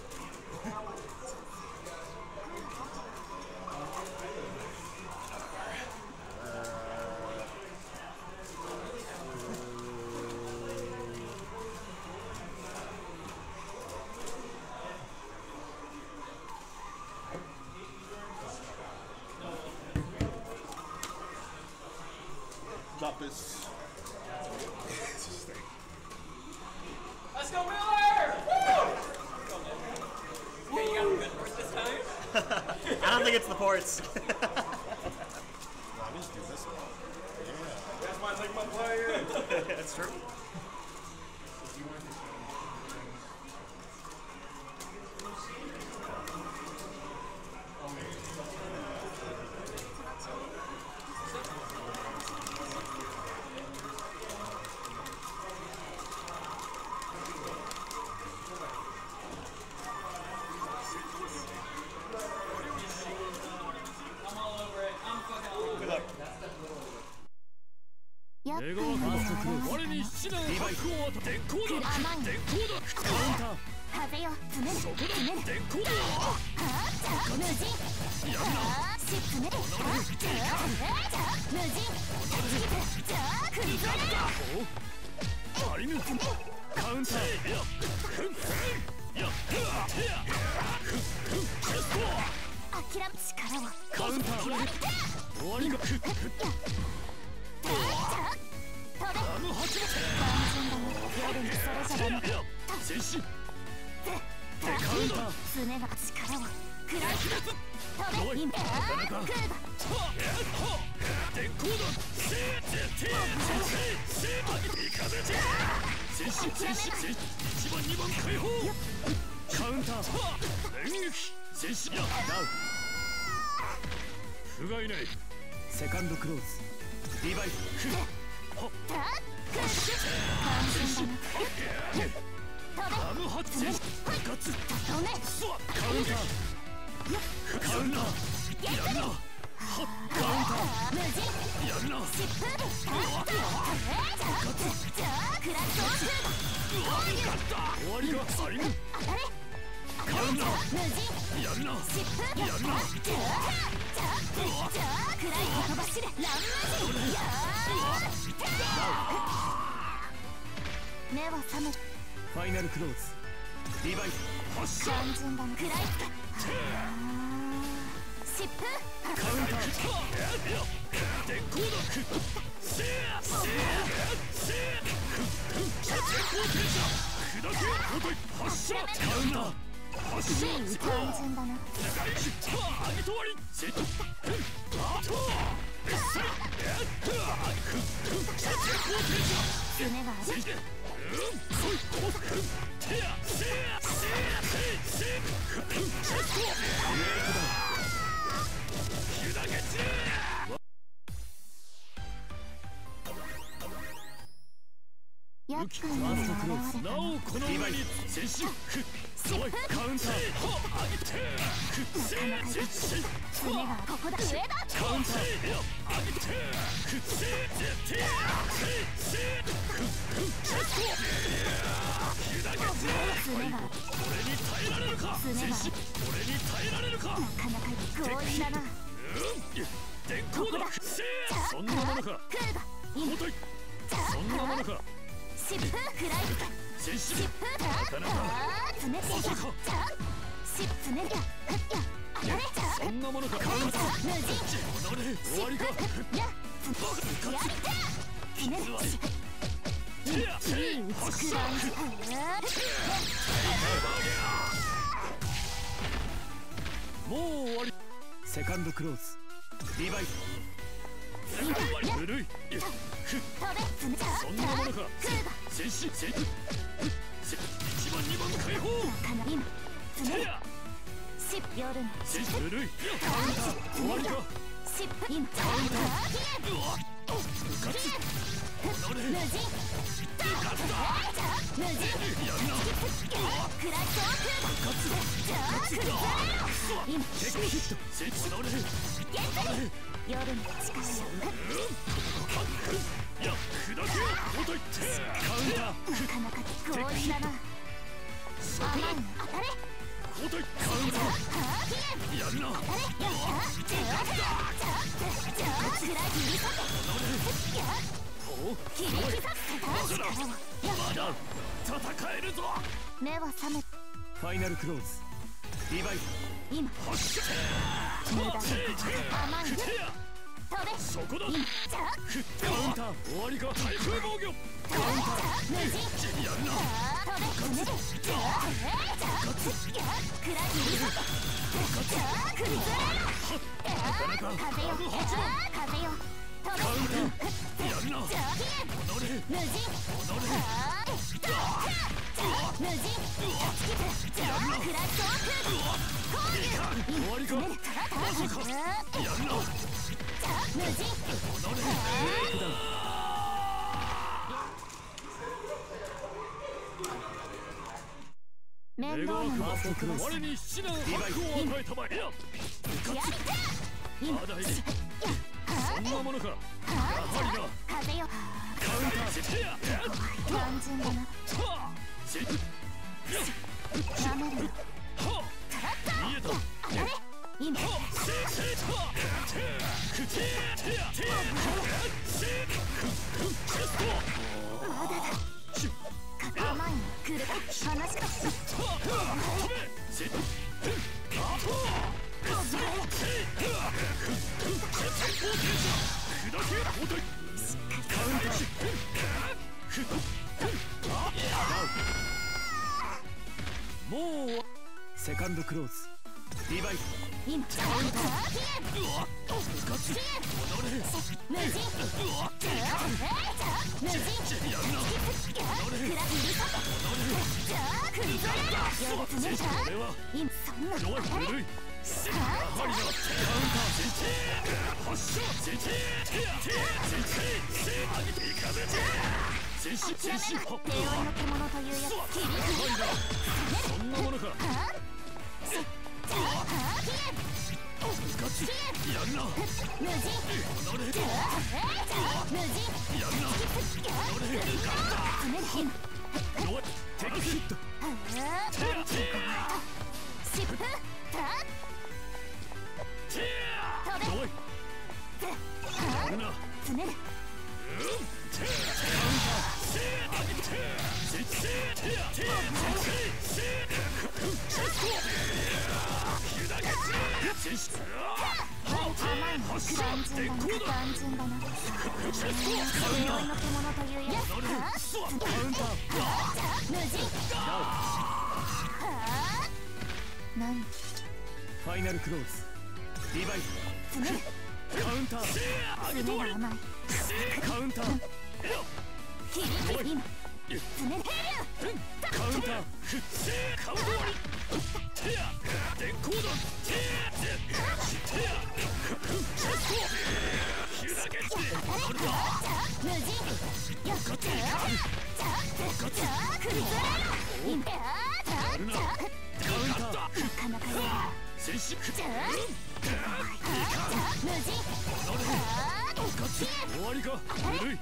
H: Drop this.
C: Let's go, Miller! Woo! Hey, you got a good port this time?
F: I don't think it's the ports.
H: I just do this one. Yeah.
B: That's why I take my player.
F: That's true.
C: I'm all over it. I'm fucking all over it.
E: やっぱり
G: 英語はファーストクローズ俺に七段白鵬を電光だ
E: 甘い
G: 電光だカウンター
E: 風よ詰める
G: そこだ
E: 詰める
G: 電光だ
E: 無人詰める無人崩れろ
G: 張り抜くカウンターふんや
E: 諦め力を
G: カウンター終わりがく
E: 飛べ
G: あの八
E: 単純だね夜にそれじゃダメ
G: 前進
E: カ
G: ウンター
E: 爪が力を食らい飛べ今
G: なかなか
E: 来る
G: 電光だせーてーせーてーいかめて前進前進1番2番解放カウンター連撃前進やダウン不甲斐ないセカンドクローズリバイブはっ前進ラムハッチガツッカウンターカウンターやるなはっカウンターやるなガツッ終わりかアリンカウンターやるなやるな
A: 目は覚める
G: ファイナルクローズリバイブ発射
A: 単純だな食らいつけ疾風
G: カウンター電光だせやせやせや砕け交代発射カウンター発射
A: 単純だな
G: 上げとわりセットあとっさり
A: 爪がある厄介なのが現れたな
G: なおこの上に前進カウンター上げて前進
A: 爪がここだ上だ
G: カウンター上げて
A: 爪が
G: 俺に耐えられるか前進俺に耐えられるか
A: なかなか強引だな
G: 電光だそんなものか
A: クーが
G: 交代そんなものか
A: 疾風食らいつけ
G: 前進
A: 疾風だ爪
G: まさか
A: 爪が当たれ
G: そんなものかカウンター
A: 無人
G: 俺終わりか
A: ややりて爪で
G: 発射もう終わりセカンドクローズリバイブぬるいそんなものか前進1番2番解放
A: 夜の
G: ぬるいカウンター終わりか
A: 疾風今カウンター
G: ガツ
A: 無人無人
G: やるな
A: クライト今
G: 結構ヒットセット乗れ
A: 夜の力
G: いや砕けよ交代カウンター
A: なかなか強引だな甘いの当たれ
G: 交代カウンターやるな
A: 切り刻む
G: まだ戦えるぞ
A: 目は覚め
G: ファイナルクローズリバイ
A: 今
G: ブ発射
A: 無駄な甘いの飛べ
G: そこだ
A: 今
G: カウンター終わりか対空防御
A: カウンター無人
G: やるな
A: 飛べ爪でくらい切り刻む崩れろ風よ風よ
G: カウンターやるな踊れ
A: 無人無人クライト
G: 終わりかまさかやるな
A: 無人
G: 踊れ
A: 面倒なのは
G: 我に七難八苦を与えたまえや
A: 今
G: まだいるそんなものかやはりな
A: 風よ
G: カウンターせや
A: 単純だな
G: はせや
A: なめるな
G: は見えた
A: 当たれ今まだだ甘いの来るか話か
G: もうセカンドクローズリバイブ
A: 今カウンター無人無人
G: ファイナルクローズリバイスカウンター上げ通りカウンターカウンターカウンター電光弾終わりか古い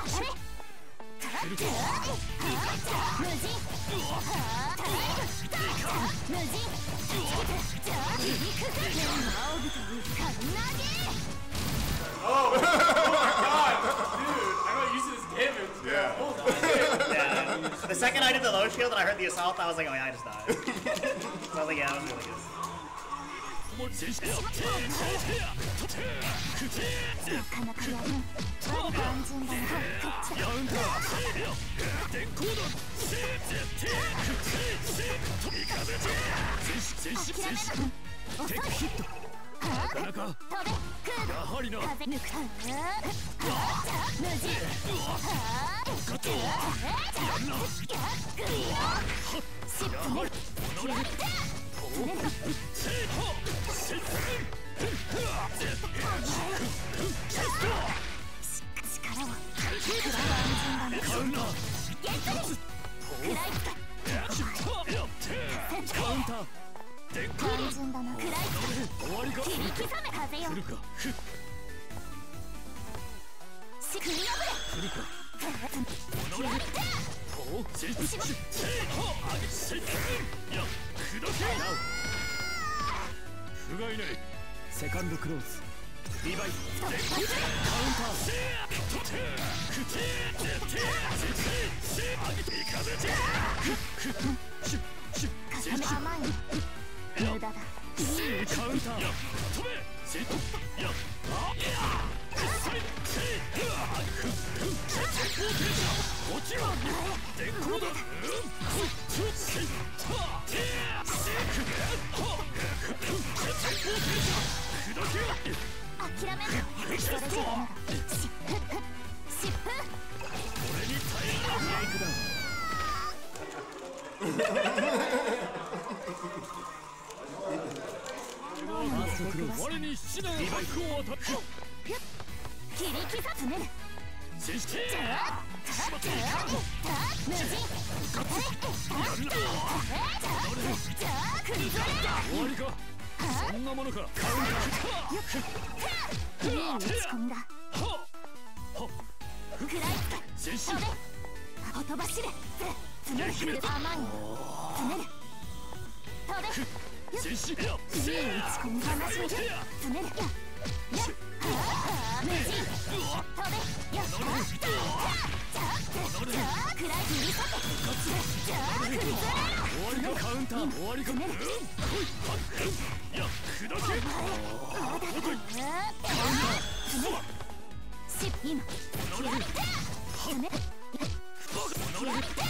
B: Oh my god, dude! I'm not used to this damage.
H: Yeah.
B: Hold on.
F: Yeah. The second I did the low shield and I heard the assault, I was like, oh yeah, I just died. So I was like, yeah, that was really good.
G: Second close. Revive.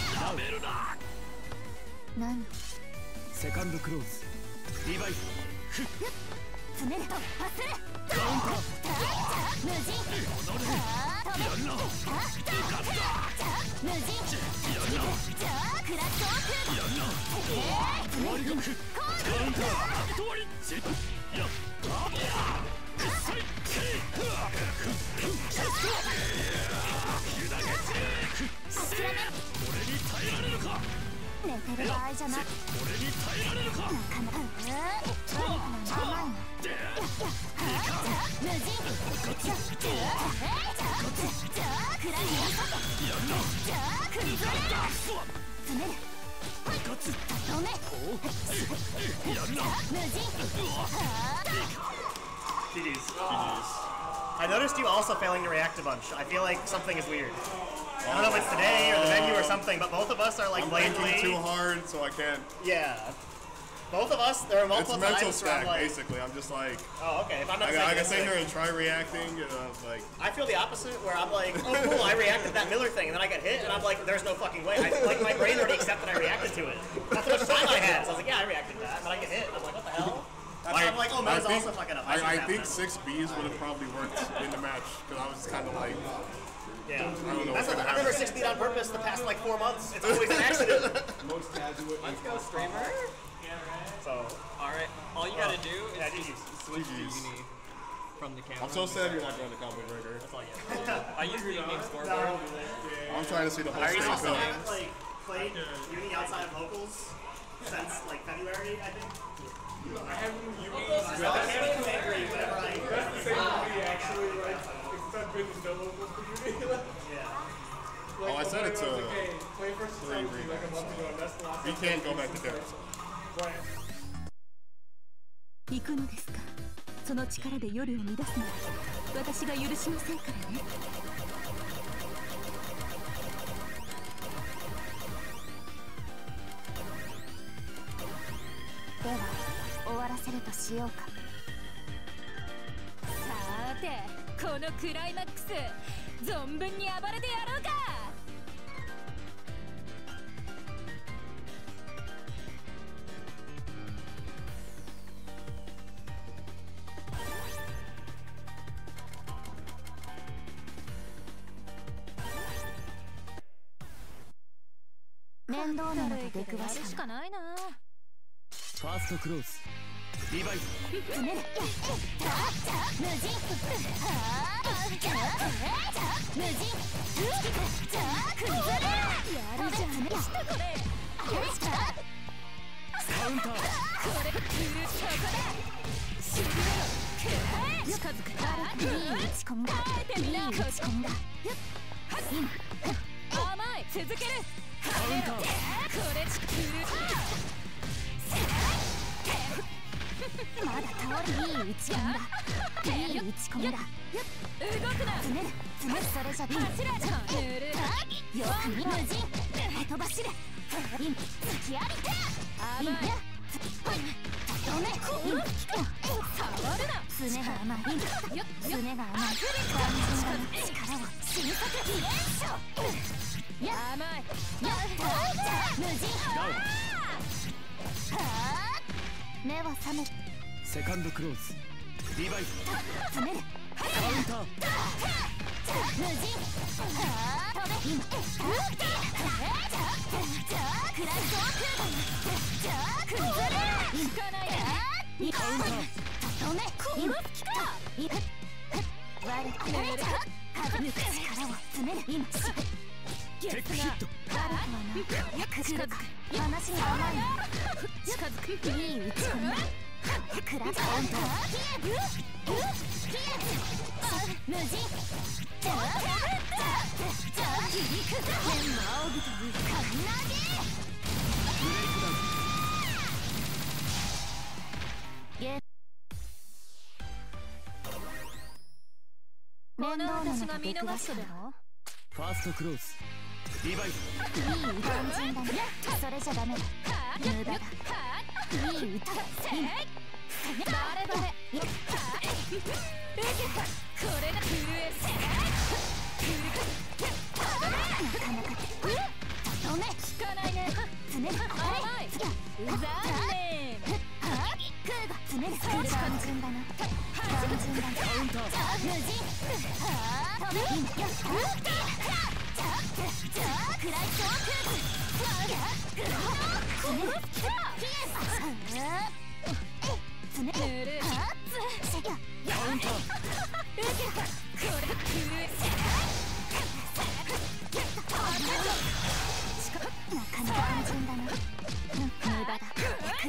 G: Second close. Revive.
A: 詰める突破する無人無人クラッシュ寝てる場合じゃなく俺に耐えられるかなかなか無人
F: I noticed you also failing to react a bunch. I feel like something is weird. I don't know if it's today or the venue or something, but both of us are like blatantly
H: too hard, so I can't.
F: Yeah. Both of us, there are multiple
H: It's mental
F: times where I'm
H: stack,
F: like,
H: basically. I'm just like,
F: oh, okay. If I'm not
H: I can sit here and try reacting, and I was like,
F: I feel the opposite, where I'm like, oh cool, I reacted to that Miller thing, and then I get hit, and I'm like, there's no fucking way. Like my brain already accepted I reacted to it. That's how much time I had, so I was like, yeah, I reacted to that, and then I get hit, and I'm like, what the hell? That's why I'm like, oh, Miller's also fucking up.
H: I think 6 Bs would have probably worked in the match, because I was kind of like,
F: yeah.
H: I don't know.
F: I've never 6 B'd on purpose the past like 4 months. It's always an accident.
C: Let's go, streamer.
F: So,
C: Alright, all you gotta do is
F: GG's.
C: switch to uni from the camera.
H: I'm so sad you're not going to Combo Breaker.
F: That's all you have.
C: I use the unique scoreboard.
H: I'm trying to see the whole
F: I
H: stage
F: also
H: go.
F: haven't like played uni outside of locals since like February, I think. So I can't be angry whenever I.
B: That's the same for me, actually. Like, since I've been to no locals for uni.
F: Yeah.
H: Oh, I said it's a
B: play versus
H: 3
B: like a month ago, and that's the last
H: We can't go back to there.
B: Right.
E: 行くのですか。その力で夜を乱すなら私が許しませんからね。
A: では終わらせるとしようか。
E: さてこのクライマックス存分に暴れてやろうか。
A: 面倒なのと出くわしか
E: ないな。
G: ファーストクローズリバイブ
A: 詰める無人無人崩れやるじゃんしたこれ
G: カウンター
E: これここで死ぬよ近づく
A: いい打ち込みだいい打ち込みだ
E: 甘い続ける
G: カウンター
E: これ作る
A: まだ倒れいい打ち込みだいい打ち込みだ
E: 動くな
A: 詰めるそれじゃビン
E: 走れ塗る
A: よく見無人飛ばしるイン突きありイン止めイン
E: 触るな
A: すねが甘いインすねが甘い肝心の力を新作記念書甘い無人目は覚め
G: セカンドクローズリバイブ
A: 詰める
G: カウンター
A: 無人飛べ今クラッシュ崩れ
E: 引かないで
G: カウンター
A: 止め今悪くない風抜く力を詰める今
G: テックヒット
A: 近づく話が甘い
E: 近づく
A: いい打ち込みクラッシュ無人面倒なのと出くわしただろ
G: ファーストクローズリバイブ
A: いい肝心だねそれじゃダメだ無駄だいい歌だ
E: バレバレ受けたこれが震える
A: なかなか止め
E: 引かないね
A: 詰め
E: 甘い残念
A: 空が詰めめる肝心だな肝心だな
G: カウンター
A: 無人飛べよっクライショークーズ詰める詰める
G: カウンター
A: 受けたこれ震えなかなか安全だな無駄だ暗い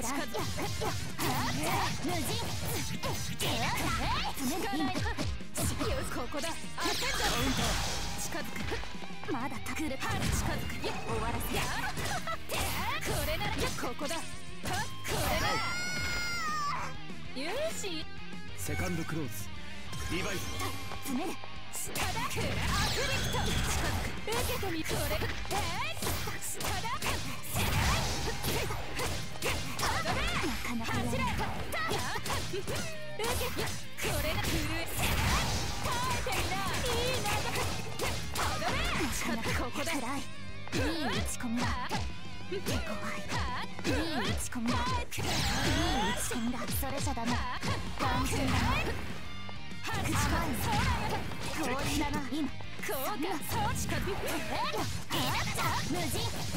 A: 無人詰めるここだ
G: カウンター
A: 近づくまだタクル近づく終わらせこれならここだこれだよし
G: セカンドクローズリバイ
A: 詰める下だアフリクト近づく受けてみこれ下だなかなかやる受けこれが震え耐えてみないいなここだ暗いいい打ち込みだ怖いいい打ち込みだいい打ち込みだそれじゃダメダンスだ口が氷だな今こうかそう近づく無人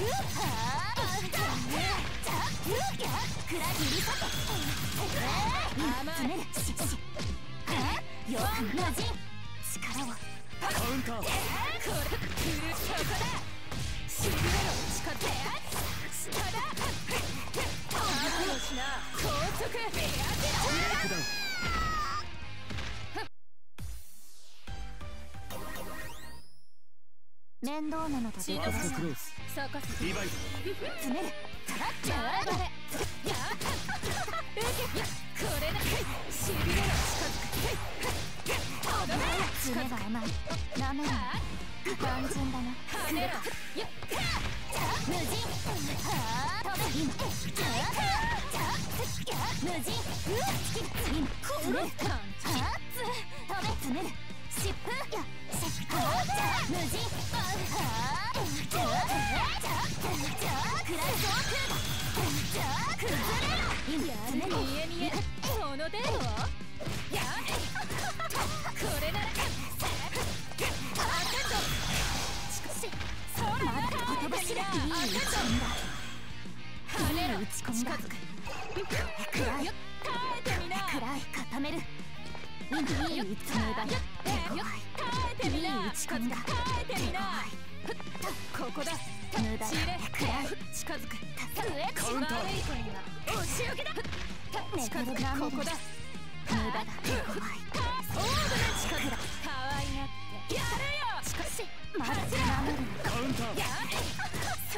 A: くらい切り裂け今詰めるよく無人力を
G: カウンター
A: これ来るそこだしびれろ近づけ下だよしな高速
G: ブレイクダウン
A: 面倒なのと
G: ファーストクローズリバイ
A: 詰めるこれだしびれろ近づく詰めが甘いなめる肝心だな跳ねろ無人今無人今詰める詰める疾風無人クライソークー今見え見えこの程度やこれならまだ言葉知らいい打ち込みだ跳ねろ打ち込みだ暗い暗い固める今いい打ち込みだいい打ち込みだここだ無駄だ暗い近づく
G: カウンター
A: 押し受けだ近づくここだ無駄だ怖いオーブの近くだ可愛がってやるよしかしまだなめる
G: カウンター
A: そ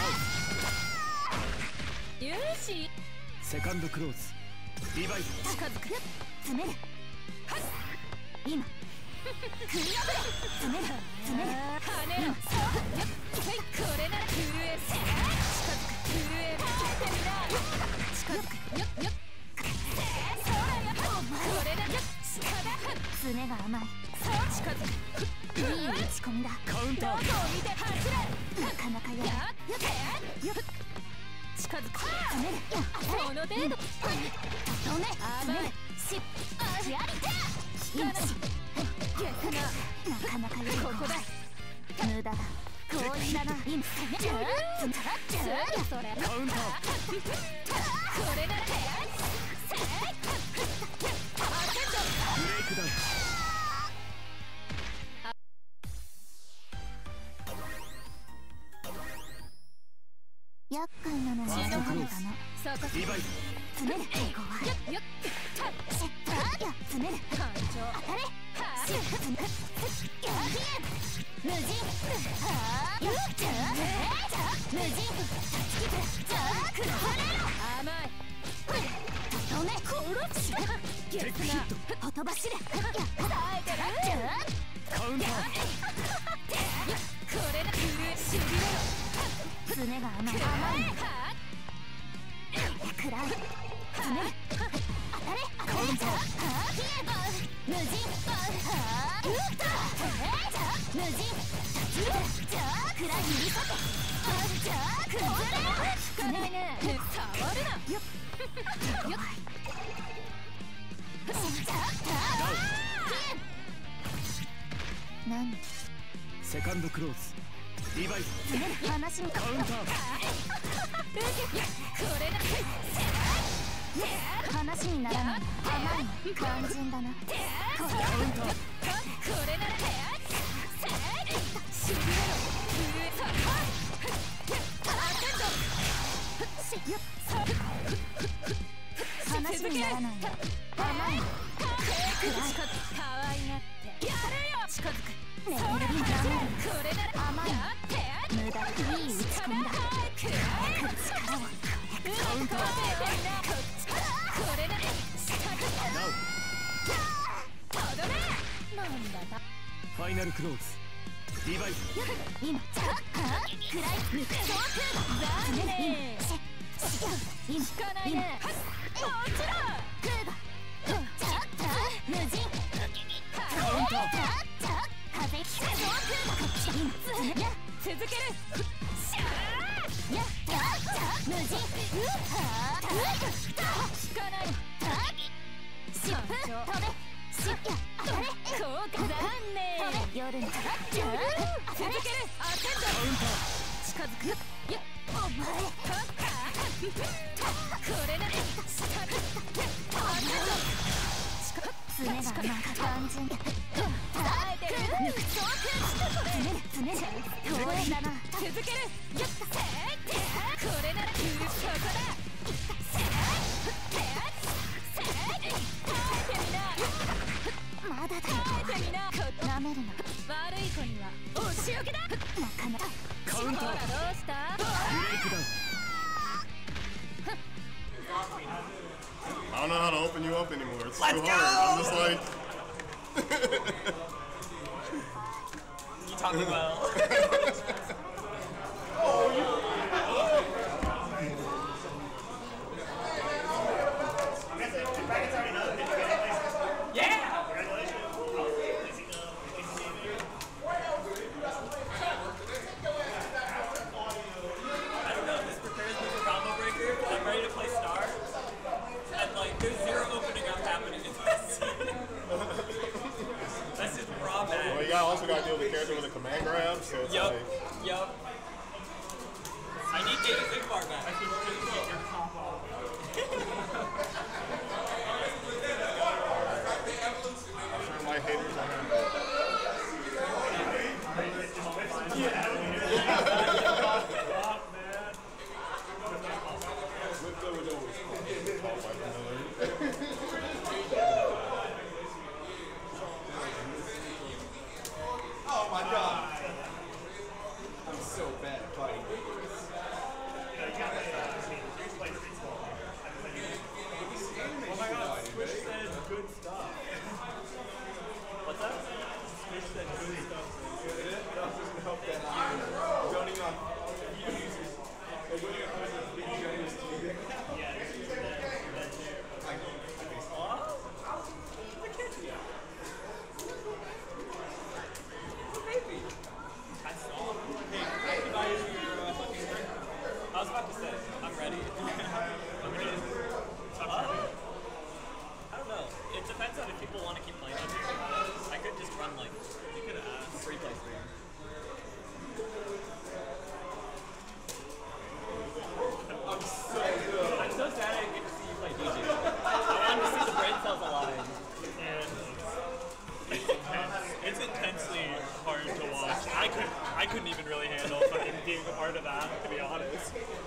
A: れよし
G: セカンドクローズリバイ
A: 近づく詰める今食い破れ詰める跳ねろこれなら震え近づく震え耐えてみな近づくよっよっこれだ下だ爪が甘い近づくいい打ち込みだ
G: カウンター
A: どこを見て走れなかなかやるよっ近づく詰めるこの程度止め甘いしやりて今なかなかやるここだ無駄だ強引だな今それ
G: カウンター
A: これなら
G: ブレイクダウン
A: 厄介なのは
G: ファーストクローズリバイ
A: 詰める怖いよっ詰める感情当たれ無人無人甘い止め殺す
G: テックヒット
A: ほとばしれ耐えてる
G: カウンター
A: これだしびれろ爪が甘い暗い詰める当たれ
G: カウンター
A: 無人無人暗い指さけ崩れろ少ないね触るなよっ
G: カンドクローズリバイス
A: 話に
G: カウンター
A: これだ話にならない甘い肝心だなこれならしびれろ話にならない甘いかわいがってやれよ近づくねえこれなら甘い無駄いい打ち込みだ力をカウンターこれならとどめなんだ
G: ファイナルクローズリバイス
A: 今くらい抜く上空残念今効かないねもちろん空が無人カウンター風上空今続けるシャーやった無人効かない疾風飛べしっや当たれ効果残念夜に続けるアテンド近づくやお前これなら爪がまか単純だ耐えてる抜く上空爪じゃ遠いだな続けるやったこれならここだまだだよなめるな悪い子にはお仕置きだなかなか
G: カウンター
A: ほらどうした
G: ブレイクダウン
H: I don't know how to open you up anymore. It's too hard. I'm just like.
C: You talking well?
H: Well, you also got to deal with the character with a command grab, so it's like...
C: Yup. I need David Bigbar back.
H: I'm sure my haters are
B: Oh my god! I'm so bad at fighting games. Oh my god, Squish said good stuff. What's that? Squish said good stuff. That doesn't help that I'm running on users. Like when you're being generous to me.
C: I was about to say, I'm ready. I'm ready. I don't know. It depends on if people want to keep playing on here. I could just run like, you could free play 3.
B: I'm so good.
C: I'm so sad I didn't get to see you play DJ. I wanted to see the brain cells alive.
I: And it's intensely hard to watch. I couldn't even really handle fucking being a part of that, to be honest.